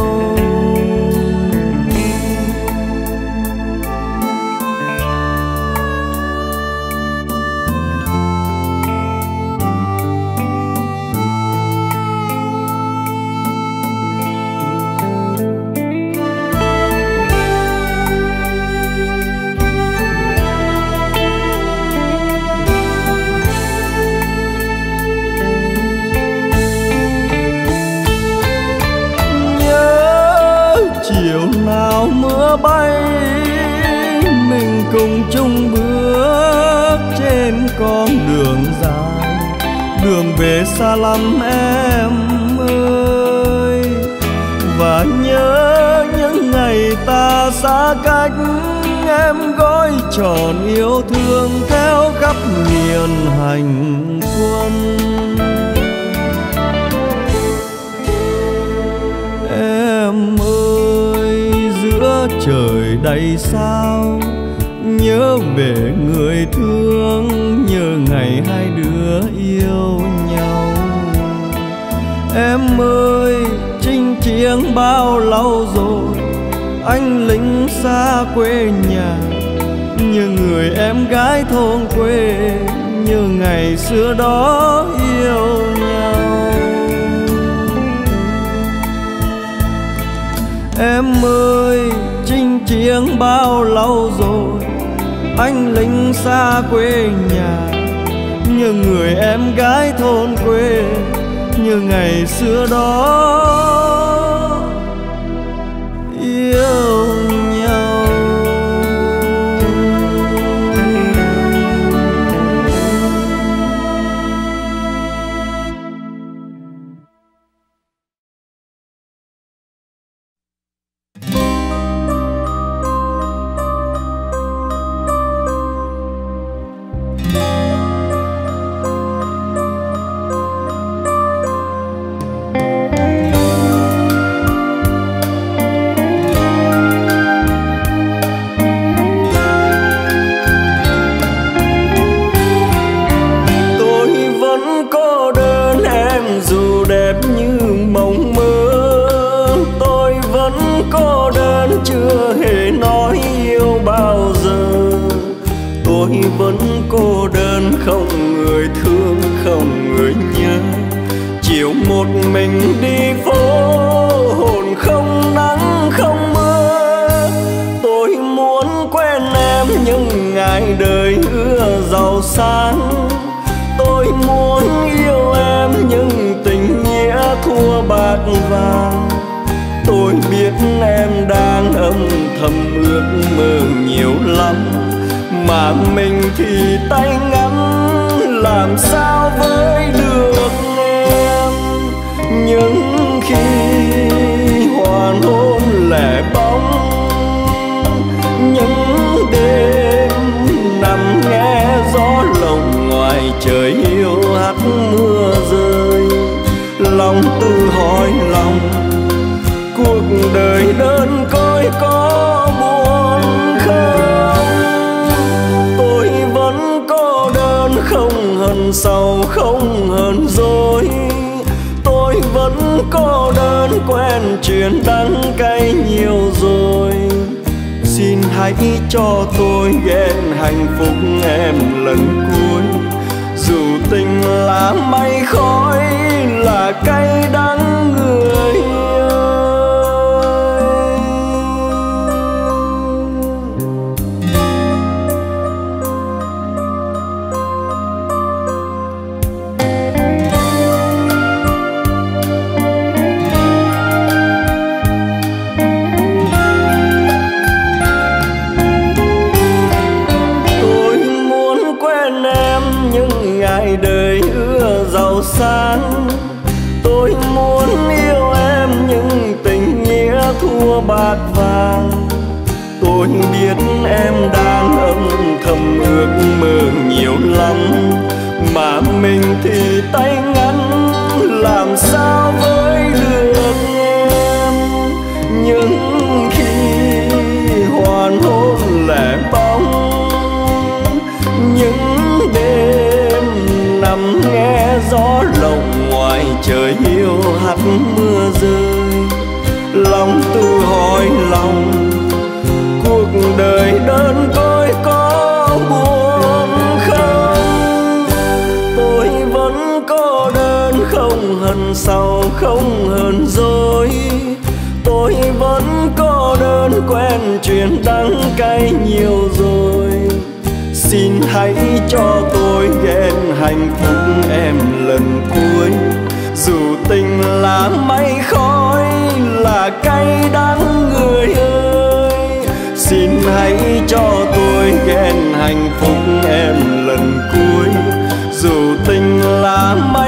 đường về xa lắm em ơi. Và nhớ những ngày ta xa cách, em gói tròn yêu thương theo khắp miền hành quân. Em ơi, giữa trời đầy sao, nhớ về người thương, nhớ ngày hai đứa yêu nhau. Em ơi, chinh chiến bao lâu rồi, anh lính xa quê nhà, như người em gái thôn quê, như ngày xưa đó yêu nhau. Em ơi, chinh chiến bao lâu rồi, anh lính xa quê nhà, như người em gái thôn quê, như ngày xưa đó yêu nhau. Vẫn cô đơn, không người thương, không người nhớ. Chiều một mình đi phố, hồn không nắng không mưa. Tôi muốn quen em những ngày đời ưa giàu sang. Tôi muốn yêu em nhưng tình nghĩa thua bạc vàng. Tôi biết em đang âm thầm ước mơ nhiều lắm, mà mình thì tay ngắn, làm sao với được em. Những khi hoàng hôn lẻ bóng, những đêm nằm nghe gió lồng ngoài trời hiu hắt mưa rơi, lòng tự hỏi lòng cuộc đời đơn côi có buồn không. Tôi vẫn cô đơn, không hận sầu, không hờn dỗi. Tôi vẫn cô đơn, quen chuyện đắng cay nhiều rồi. Xin hãy cho tôi ghen hạnh phúc em lần cuối. Dù tình là mây khói, là cay đắng người ơi. Đời ưa giàu sang, tôi muốn yêu em nhưng tình nghĩa thua bạc vàng. Tôi biết em đang âm thầm ước mơ nhiều lắm, mà mình thì tay ngắn, làm sao với được em. Nhưng khi hoàng hôn lẻ bóng, những đêm nằm nghe gió lồng ngoài trời hiu hắt mưa rơi, lòng tự hỏi lòng cuộc đời đơn côi có buồn không. Tôi vẫn cô đơn, không hận sầu, không hờn dỗi. Tôi vẫn cô đơn, quen chuyện đắng cay nhiều rồi. Xin hãy cho tôi ghen hạnh phúc em lần cuối. Dù tình là mây khói, là cay đắng người ơi. Xin hãy cho tôi ghen hạnh phúc em lần cuối. Dù tình là mây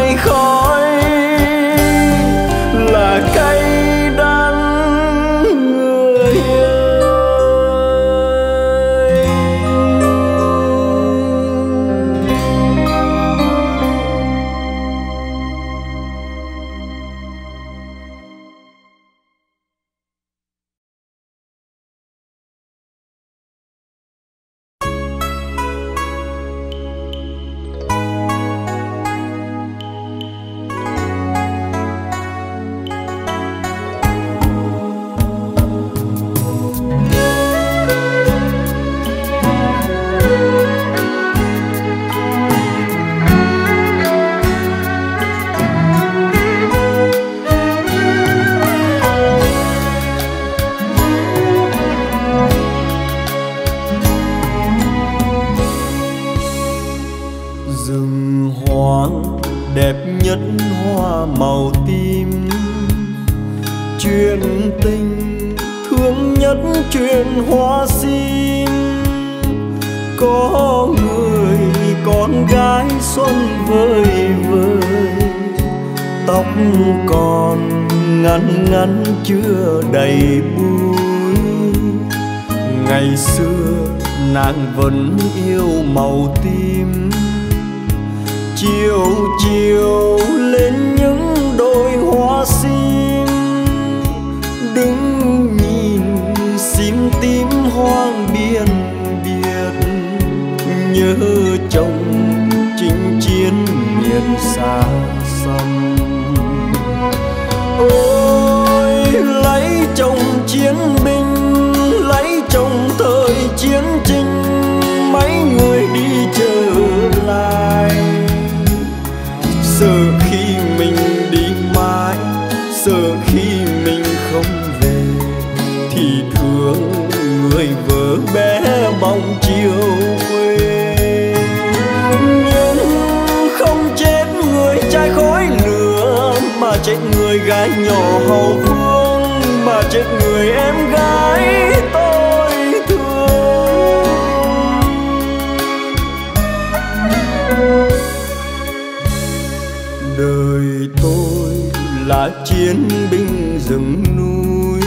rừng hoang đẹp nhất hoa màu tím, chuyện tình thương nhất chuyện hoa sim. Có người con gái xuân vơi vơi, tóc còn ngắn ngắn chưa đầy búi. Ngày xưa nàng vẫn yêu màu tím, chiều chiều lên những đôi hoa sim. Đứng nhìn sim tím hoang biên biệt, nhớ chồng chinh chiến miền xa xăm. Ôi lấy chồng chiến binh, lấy chồng thời chiến tranh, mấy người đi trở lại. Sợ khi mình đi mãi, sợ khi mình không về, thì thương người vợ bé bóng chiều quê. Nhưng không chết người trai khói lửa, mà chết người gái nhỏ hậu phương, mà chết người em gái tôi thương. Đời tôi là chiến binh rừng núi,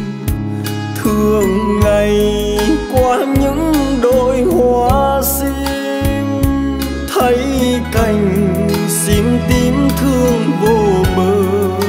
thường ngày qua những đôi hoa sim. Thấy cành sim tím thương vô bờ,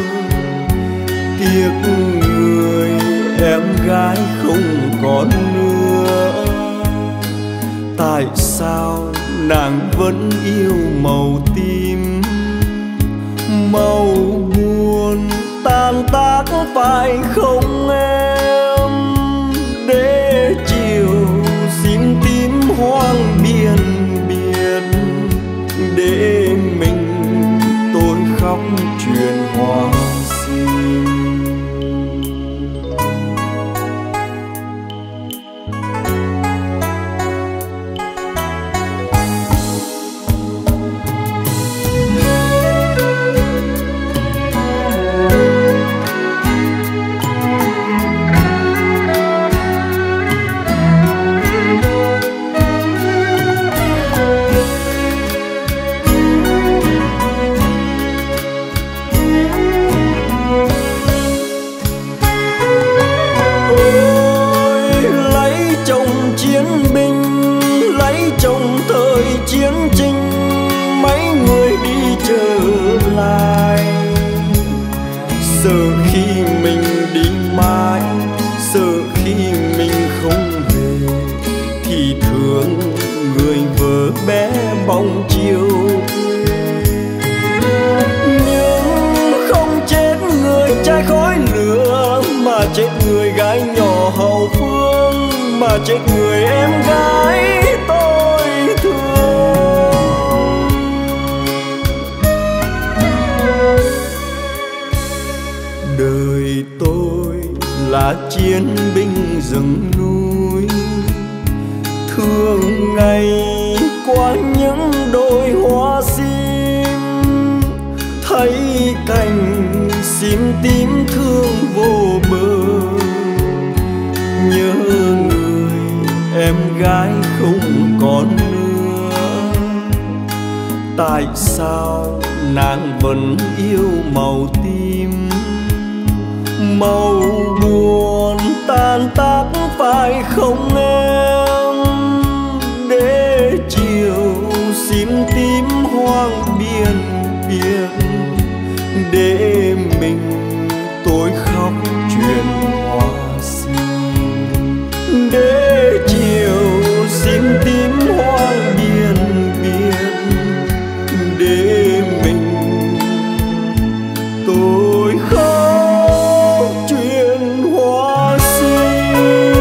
tiếc người em gái không còn nữa. Tại sao nàng vẫn yêu màu tím, màu buồn tan tác phải không em? Để chiều sim tím hoang biên biệt, để mình tôi khóc chuyện hoa sim. Chiến tranh mấy người đi trở lại. Sợ khi mình đi mãi, sợ khi mình không về, thì thương người vợ bé bóng chiều quê. Nhưng không chết người trai khói lửa, mà chết người gái nhỏ hậu phương, mà chết người em gái tôi thương. Đời tôi là chiến binh rừng núi, thường ngày qua những đôi hoa sim. Thấy cành sim tím thương vô bờ, nhớ người em gái không còn nữa. Tại sao nàng vẫn yêu màu tím, màu buồn tan tác phải không em? Để chiều sim tím hoang biên biệt, để mình tôi khóc chuyện hoa sim. Để chiều sim tím hoang biên biệt, để mình tôi khóc chuyện hoa sim.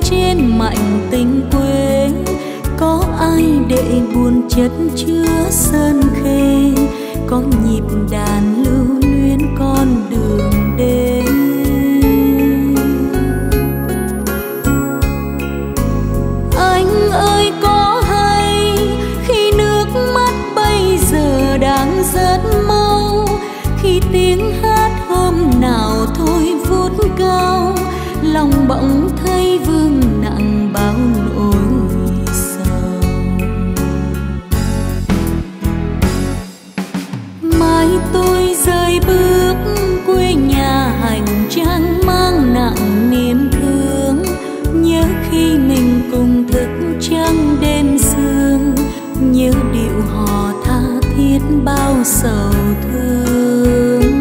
trên mảnh tình quê, có ai để buồn chất chứa sơn khê, có nhịp đàn lưu luyến con đường đến. Anh ơi có hay khi nước mắt bây giờ đang rất mau, khi tiếng hát hôm nào thôi vút cao, lòng bỗng thấy vương nặng bao nỗi sầu. Mai tôi rời bước quê nhà hành trang mang nặng niềm thương, nhớ khi mình cùng thức trắng đêm sương, nhớ điệu hò tha thiết bao sầu thương.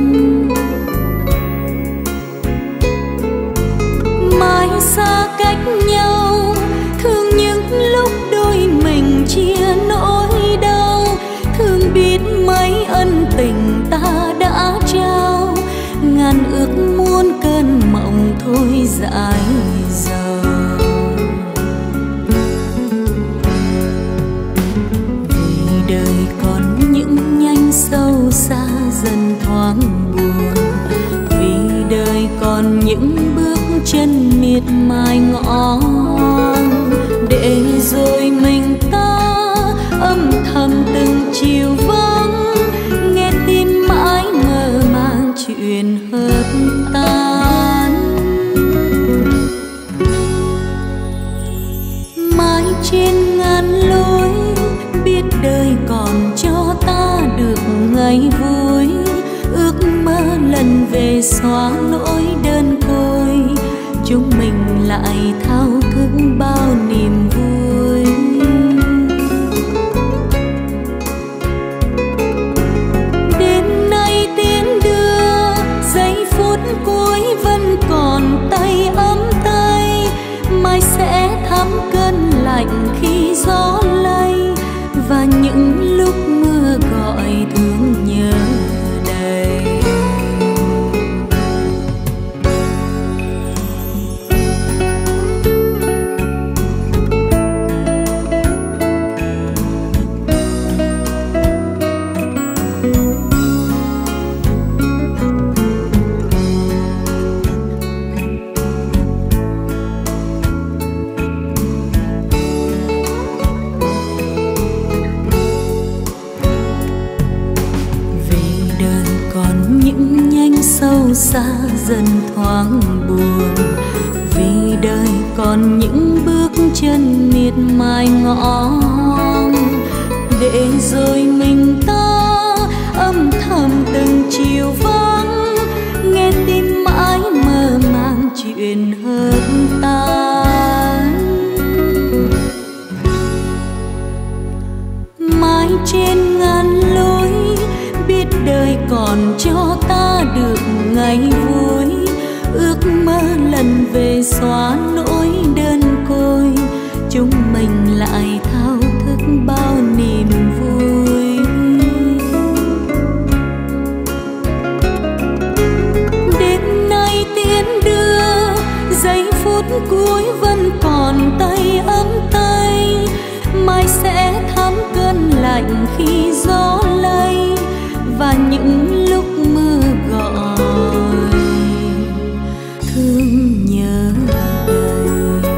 Mai xa cách nhau, thương những lúc đôi mình chia nỗi đau, thương biết mấy ân tình ta đã trao, ngàn ước muốn cơn mộng thôi dại dầu. Vì đời còn những nhánh sâu xa dần thoáng buồn, vì đời còn những bước chân miệt mài ngõ hoang, để rồi mình ta âm thầm từng chiều vắng, nghe tim mãi mơ màng chuyện hợp tan. Mãi trên ngàn lối biết đời còn cho ta được ngày vui, ước mơ lần về xóa nỗi đơn côi, chúng mình lại thao thức bao niềm vui. Đến nay tiến đưa giây phút cuối vẫn còn tay ấm tay, mai sẽ thắm cơn lạnh khi gió lay, và những lúc mưa gọi thương nhớ đầy. Sâu xa dần thoáng buồn, vì đời còn những bước chân miệt mài ngõ hoang, để rồi mình ta âm thầm từng chiều vắng, nghe tin mãi mơ màng chuyện hợp tan. Mãi trên ngàn lối biết đời còn cho ta được ngày vui, ước mơ lần về xóa nỗi đơn côi, chúng mình lại thao thức bao niềm vui. Đêm nay tiến đưa giây phút cuối vẫn còn tay ấm tay, mai sẽ thắm cơn lạnh khi gió lay, và những lúc mưa gọi thương nhớ đầy.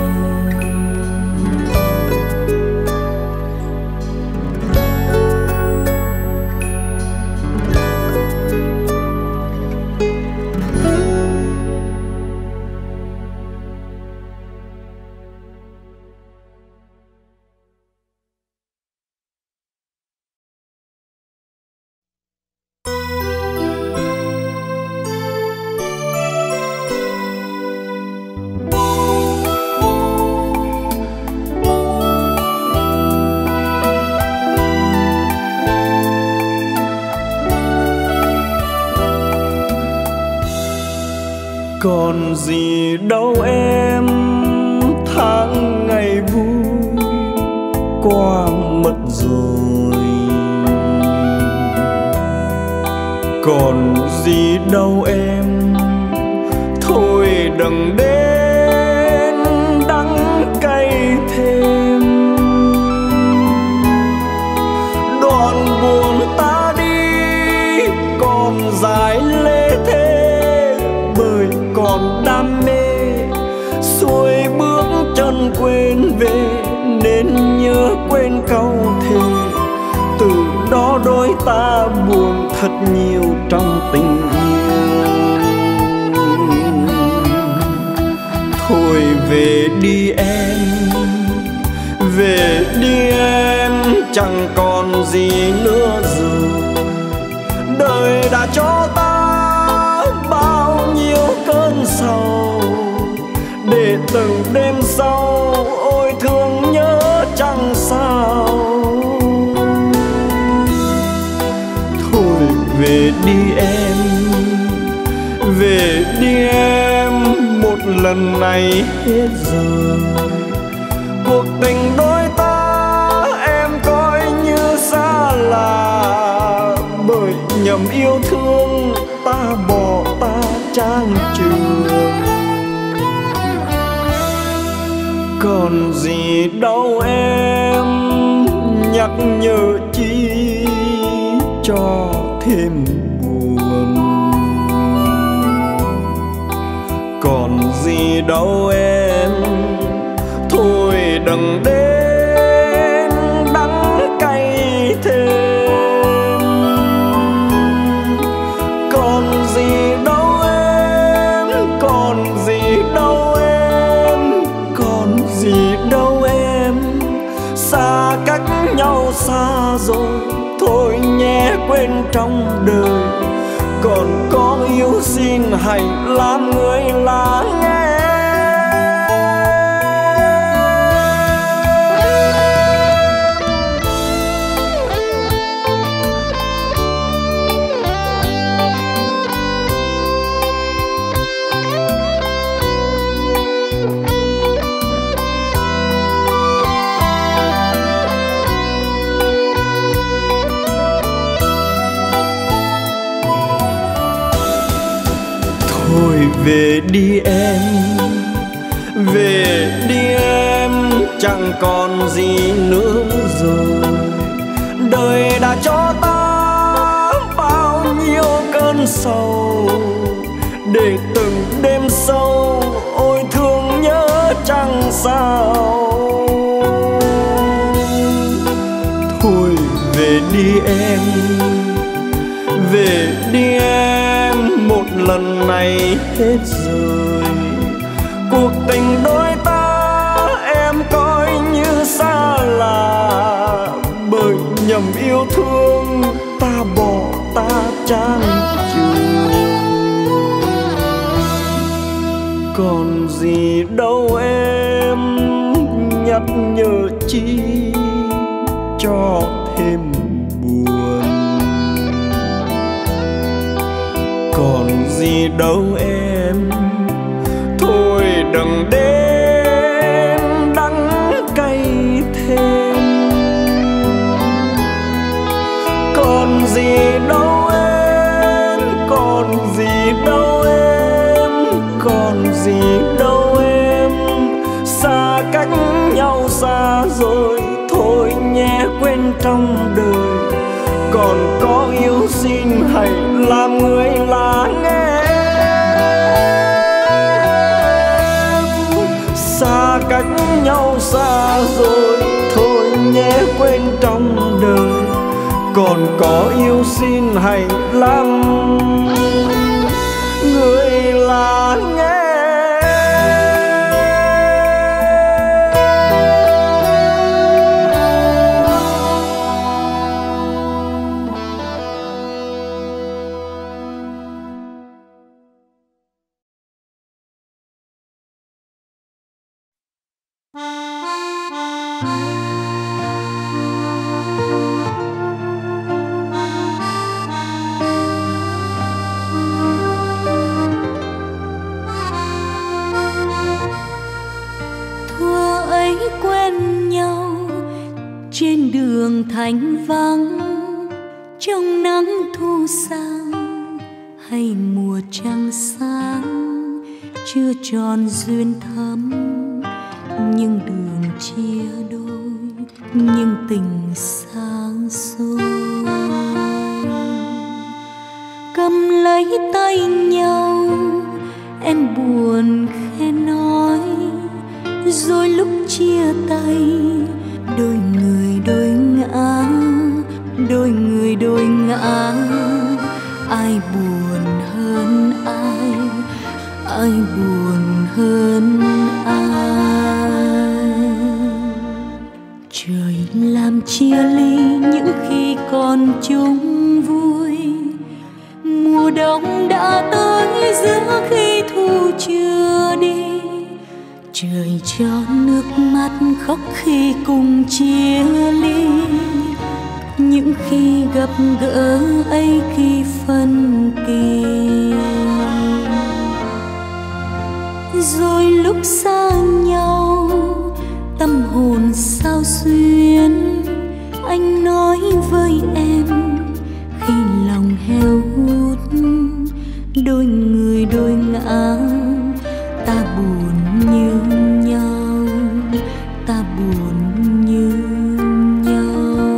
Còn gì đâu em, tháng ngày vui qua mất rồi. Còn gì đâu em, thôi đừng đến đắng còn đam mê, xuôi bước chân quên về nên nhớ quên câu thề. Từ đó đôi ta buồn thật nhiều trong tình yêu. Thôi về đi em, về đi em, chẳng còn gì nữa rồi. Đời đã cho ta bao nhiêu cơn sầu, để từng đêm sau ôi thương nhớ chẳng sao. Thôi về đi em, về đi em, một lần này hết rồi. Cuộc tình đôi ta em coi như xa lạ, bởi nhầm yêu thương ta bỏ ta trang trường. Còn gì đâu em, nhắc nhở chi cho thêm buồn. Còn gì đâu em, thôi đừng đến đắng cay thêm. Còn gì đâu em, còn gì đâu em, còn gì đâu em. Xa cách nhau xa rồi, thôi nhé quên trong đời. Còn có yêu xin hãy làm người lắng nghe. Thôi về đi em, về đi em, chẳng còn gì nữa rồi. Đời đã cho ta bao nhiêu cơn sầu, để từng đêm sâu ôi thương nhớ chẳng sao. Thôi về đi em, về đi em, một lần này hết rồi. Cuộc tình đôi ta em coi như xa lạ, bởi nhầm yêu thương ta bỏ ta trang trường. Còn gì đâu em, nhắc nhở chi cho thêm buồn. Còn gì đâu em, thôi đừng đến đắng cay thêm. Còn gì đâu em, còn gì đâu em, còn gì đâu em. Xa cách nhau xa rồi, thôi nhé quên trong đời. Còn có yêu xin hãy làm người lắng nghe. Xa cách nhau xa rồi, thôi nhé quên trong đời. Còn có yêu xin hãy làm người lắng nghe. Trên đường thành vắng, trong nắng thu sang hay mùa trăng sáng, chưa tròn duyên thắm nhưng đường chia đôi, nhưng tình sáng soi. Cầm lấy tay nhau em em buồn khẽ nói, rồi lúc chia tay đôi người đôi ngã, đôi người đôi ngã. Ai buồn hơn ai, ai buồn hơn ai. Trời làm chia ly những khi còn chung vui, mùa đông đã tới giữa khi thu chưa đi. Trời cho nước mắt khóc khi cùng chia ly, những khi gặp gỡ ấy khi phân kỳ. Rồi lúc xa nhau tâm hồn sao xuyến, anh nói với em khi lòng heo hút. Đôi người đôi ngã, ta buồn như nhau, ta buồn như nhau.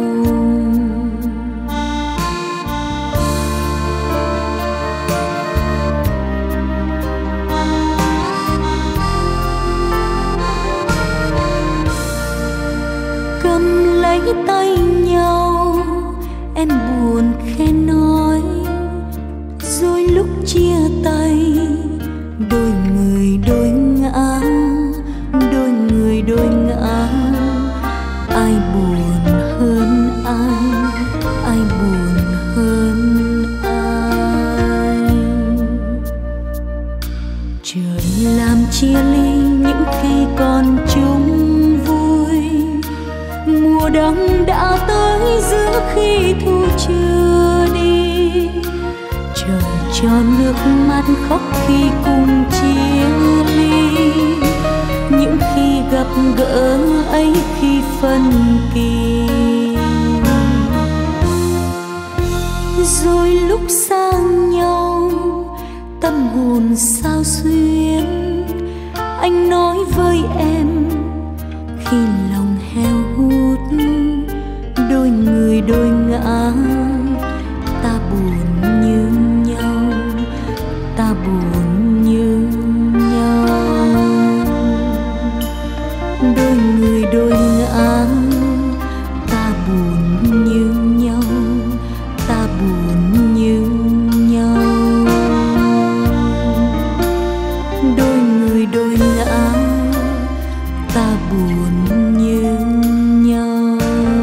Cầm lấy tay nhau em buồn khẽ nói, rồi lúc chia tay đôi người đôi ngã, đôi người đôi ngã. Ai buồn hơn ai, ai buồn hơn ai. Trời làm chia ly những khi còn chung vui, mùa đông đã tới giữa khi thu chưa đi. Trời cho nước mắt khóc khi cùng chia ly, những khi gặp gỡ ấy khi phân kỳ. Rồi lúc xa nhau tâm hồn sao xuyến, anh nói với em khi lòng heo hút. Đôi người đôi ngã, ta buồn như nhau, ta buồn như nhau. Đôi người đôi ngã, ta buồn như nhau, ta buồn như nhau. Đôi người đôi ngã, ta buồn như nhau,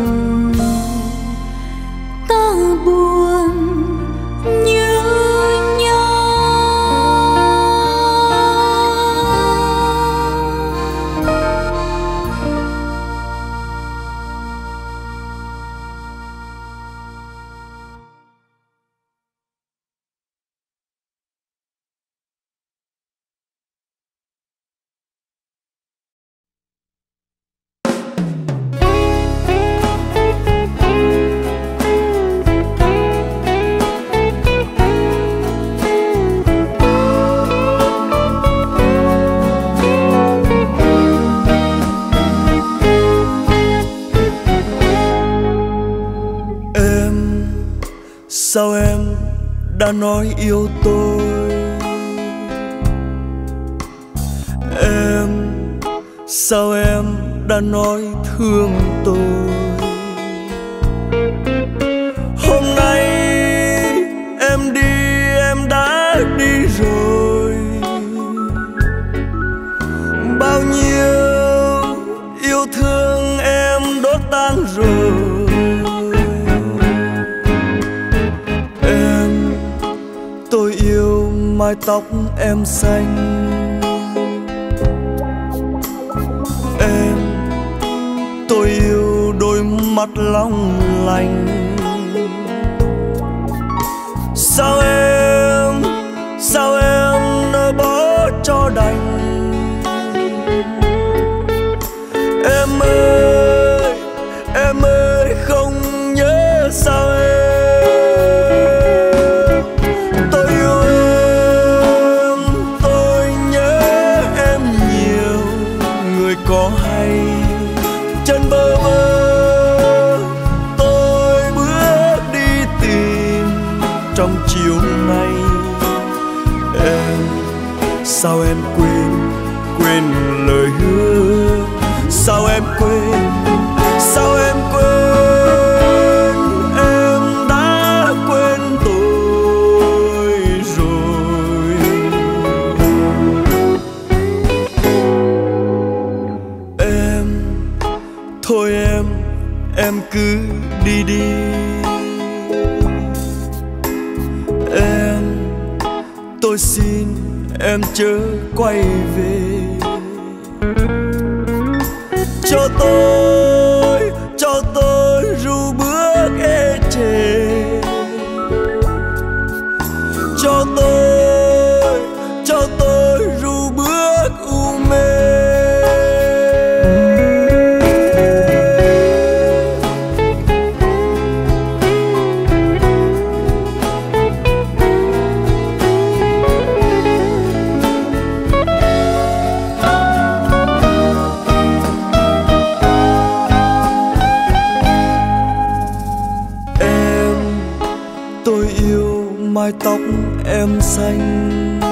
ta buồn như nhau. Sao em đã nói yêu tôi? Em sao em đã nói thương tôi? Hôm nay em đi, em đã đi rồi. Bao nhiêu yêu thương em đốt tan rồi. Tôi yêu mái tóc em xanh, em tôi yêu đôi mắt long lanh. Sao em sao em nỡ bỏ cho đành? Em ơi em ơi không nhớ sao em? Có hay chân bơ vơ tôi bước đi tìm trong chiều nay. Em Sao em quên, quên lời hứa? Sao em quên, sao em quên? Em đã quên tôi rồi. Em, thôi em, em cứ đi đi. Em, tôi xin em chớ quay về. Cho tôi, cho tôi ru bước ê chề. Cho tôi, cho tôi ru bước u mê. Mái tóc em xanh,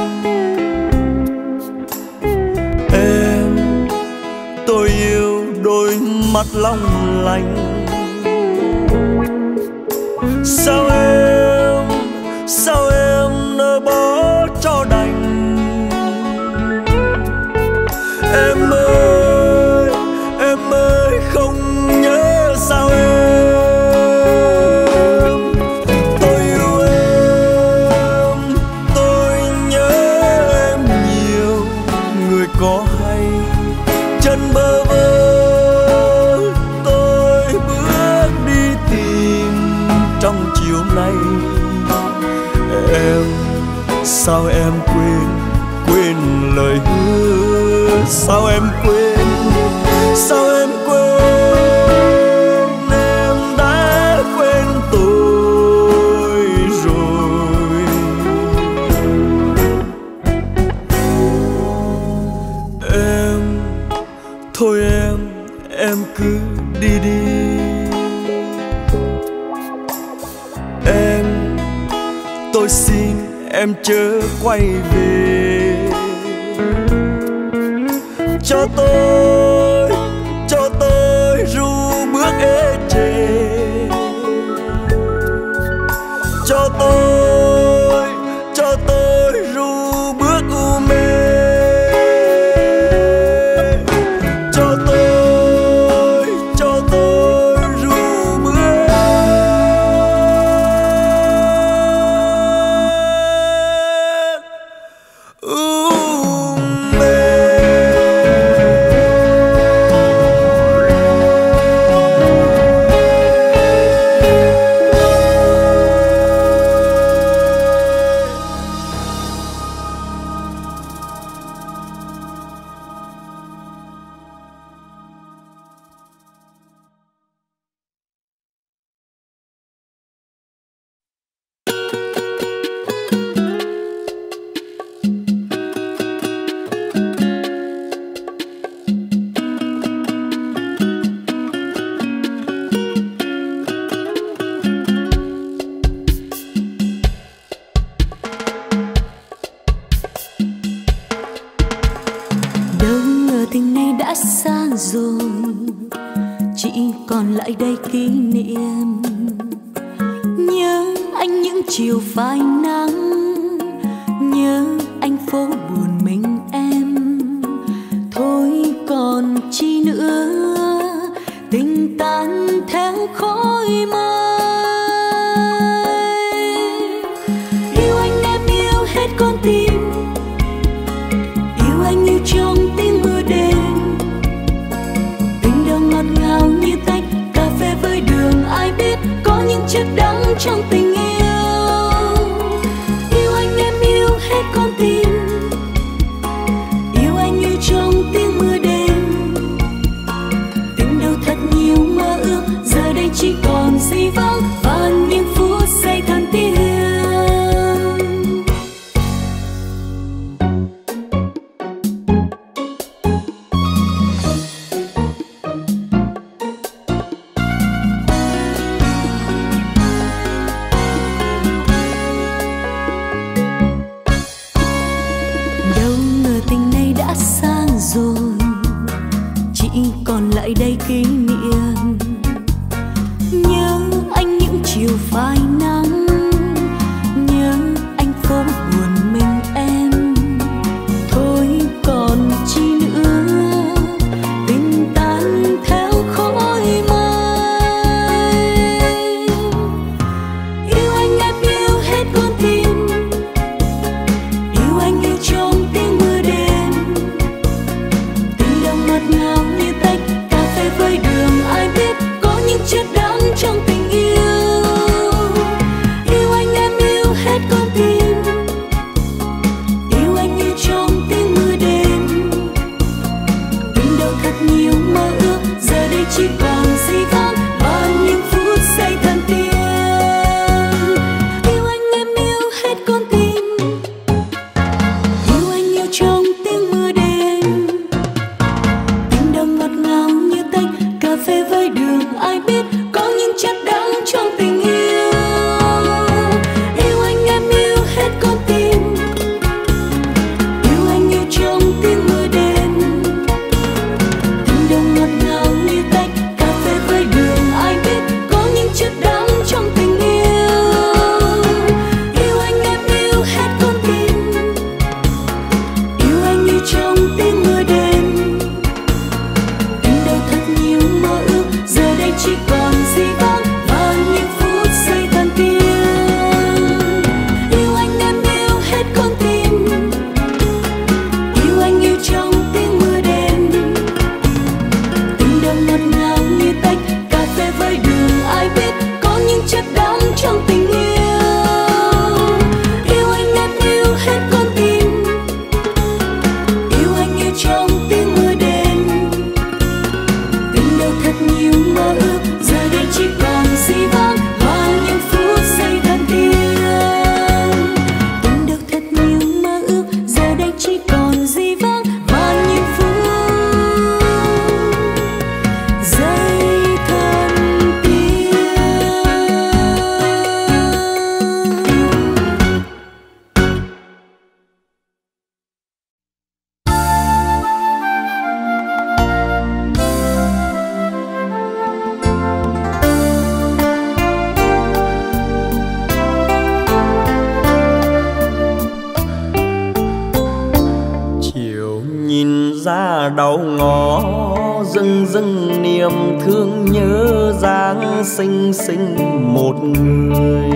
em tôi yêu đôi mắt long lanh. Sao em, sao em nỡ bỏ cho đành? Em ơi, em ơi không nhớ sao em? Có hay chân bơ vơ tôi bước đi tìm trong chiều nay. Em, sao em quên, quên lời hứa? Sao em quên, sao em quên? Em đã quên tôi rồi. Em, thôi em, em cứ đi đi. Em, tôi xin em chớ quay về. Cho tôi, cho tôi ru bước ê chề. Cho tôi, cho tôi ru bước u mê. Rồi chỉ còn lại đây kỷ niệm. Nhớ anh những chiều phai nắng, nhớ anh phố buồn mình em. Thôi còn chi nữa, tình tan theo khói mây. Yêu anh em yêu hết con tim, yêu anh yêu trong tiếng mưa đêm. Ngọt ngào như tách cà phê với đường, ai biết có những chất đắng trong tình yêu. Yêu anh em yêu hết con tim, yêu anh như trong tiếng mưa đêm. Tình đâu thật nhiều mơ ước, giờ đây chỉ còn dĩ vãng và những phút giây thân tiếc. xa rồi, chỉ còn lại đây kỷ niệm. Nhớ anh những chiều phai nắng, nhớ anh phố buồn mình em. Thôi còn chi nữa, tình tan theo khói mây. Yêu anh em yêu hết con tim, yêu anh yêu trong tiếng mưa đêm. Tình đâu ngọt ngào như tách cà phê với đường, ai biết có những chất đắng trong tình yêu. Yêu anh em yêu hết con tim, yêu anh yêu trong tiếng mưa đêm. Tình đâu thật nhiều mơ ước, giờ đây chỉ còn dĩ vãng và những phút giây thần tiên. Yêu anh em yêu hết con tim, yêu anh yêu trong tiếng mưa đêm. Tình đâu ngọt ngào như tách cà phê với đường, ai biết có những chất đắng trong tình yêu. Yêu anh em yêu hết con tim, yêu anh yêu trong tiếng mưa đêm. Tình đâu ngọt ngào như tách cà phê với đường, ai biết có những chất đắng trong tình yêu. Yêu anh em yêu hết con tim, yêu anh yêu trong tiếng mưa đêm. Tình đâu thật nhiều mơ ước, giờ đây chỉ còn dĩ vãng và những phút giây thần tiên. Yêu anh em yêu hết con tim, yêu anh yêu trong tiếng mưa đêm. Tình đâu ngọt ngào như tách cà phê với đường, ai biết có những chất đắng trong tình yêu. Yêu anh em yêu hết con tim, yêu anh yêu trong tiếng mưa đêm. Tình đâu thật nhiều mơ ước, giờ đây chỉ còn dĩ vãng và những phút giây thần tiên. Tình đâu thật nhiều mơ ước, giờ đây chỉ còn dĩ vãng và những phút giây thần tiên. Chiều nhìn ra đầu ngõ, dưng dưng niềm thương nhớ dáng xinh xinh một người.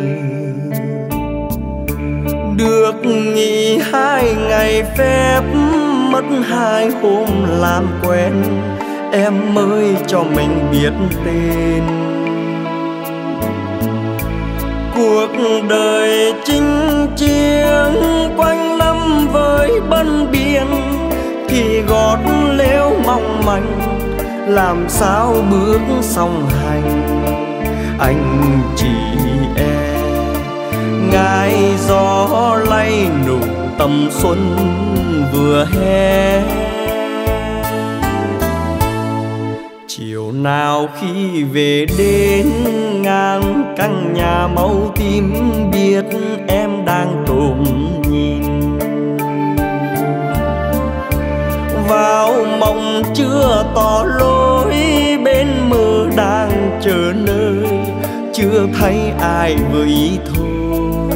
Được nghỉ hai ngày phép, mất hai hôm làm quen, em mới cho mình biết tên. Cuộc đời chinh chiến quanh năm với bân biên, thì gót lếu mong manh làm sao bước song hành. Anh chỉ e ngại gió lay nụ tầm xuân vừa hè. Chiều nào khi về đến ngang căn nhà màu tím, biết em đang tủm nhìn. Vào mộng chưa tỏ lối, bên mơ đang chờ nơi, chưa thấy ai với ý thôi.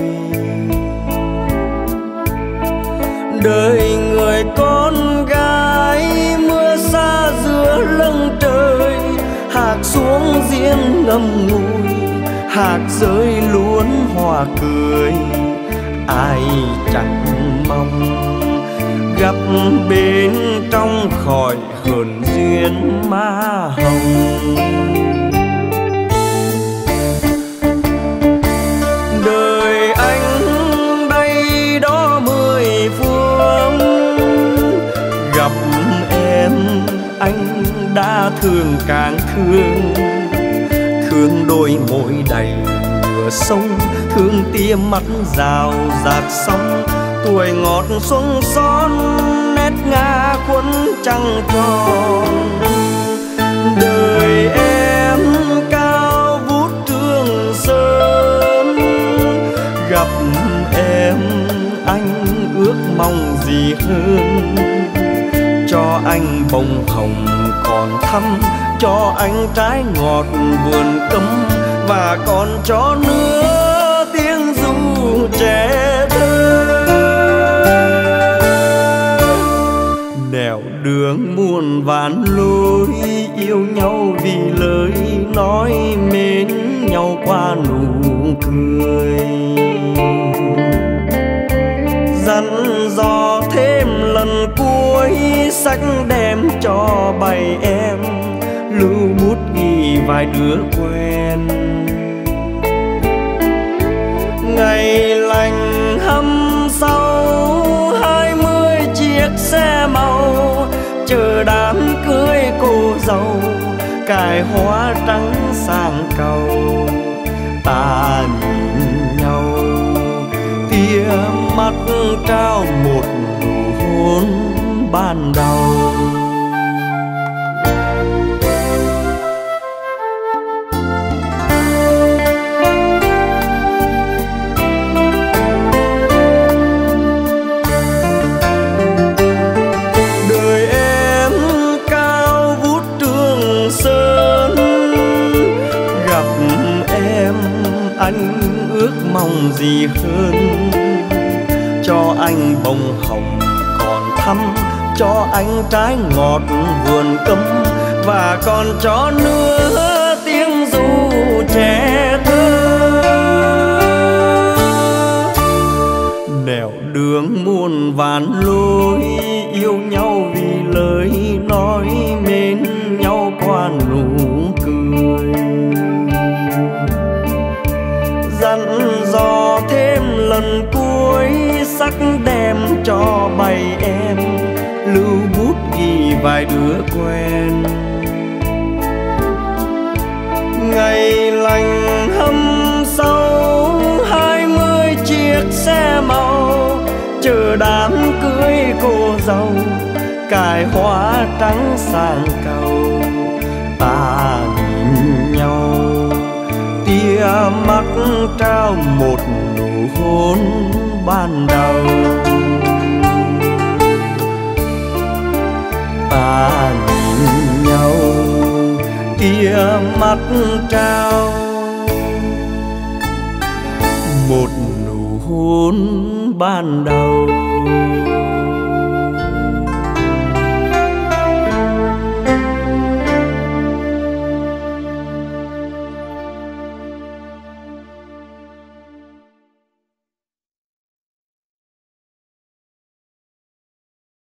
Đời người con gái, mưa xa giữa lưng trời, hạt xuống riêng ngầm ngùi, hạt rơi luôn hòa cười. Ai chẳng mong gặp bên trong khỏi hờn duyên má hồng. Đời anh đây đó mười phương, gặp em anh đã thương càng thương. Thương đôi môi đầy mưa sông, thương tia mắt rào rạt sóng. Tuổi ngọt xuân son nét ngã khuôn trăng tròn. Đời em cao vút Trường Sơn, gặp em anh ước mong gì gì hơn. Cho anh bông hồng còn thắm, cho anh trái ngọt vườn cấm, và còn cho nữa tiếng ru trẻ thơ. Nẻo đường muôn vàn lối, yêu nhau vì lời nói, mến nhau qua nụ cười. Dặn dò thêm lần cuối, sách đem cho bầy em, lưu bút ghi vài đứa quen. Ngày lành hâm sau, hai mươi chiếc xe màu, chờ đám cưới cô dâu, cài hoa trắng sang cầu. Ta nhìn nhau, tia mắt trao một nụ hôn ban đầu. Đời em cao vút Trường Sơn, gặp em anh ước mong gì hơn. Cho anh bông hồng còn thắm, cho anh trái ngọt vườn cấm, và còn cho nữa tiếng ru trẻ thơ. Nẻo đường muôn vàn lối, yêu nhau vì lời nói, mến nhau qua nụ cười. Dặn dò thêm lần cuối, sắc đem cho bầy em, lưu bút ghi vài đứa quen. Ngày lành hâm sau, hai mươi chiếc xe màu, chờ đám cưới cô dâu, cài hoa trắng sang cầu. Ta nhìn nhau, tia mắt trao một nụ hôn ban đầu. Ta nhìn nhau, tia mắt trao một nụ hôn ban đầu.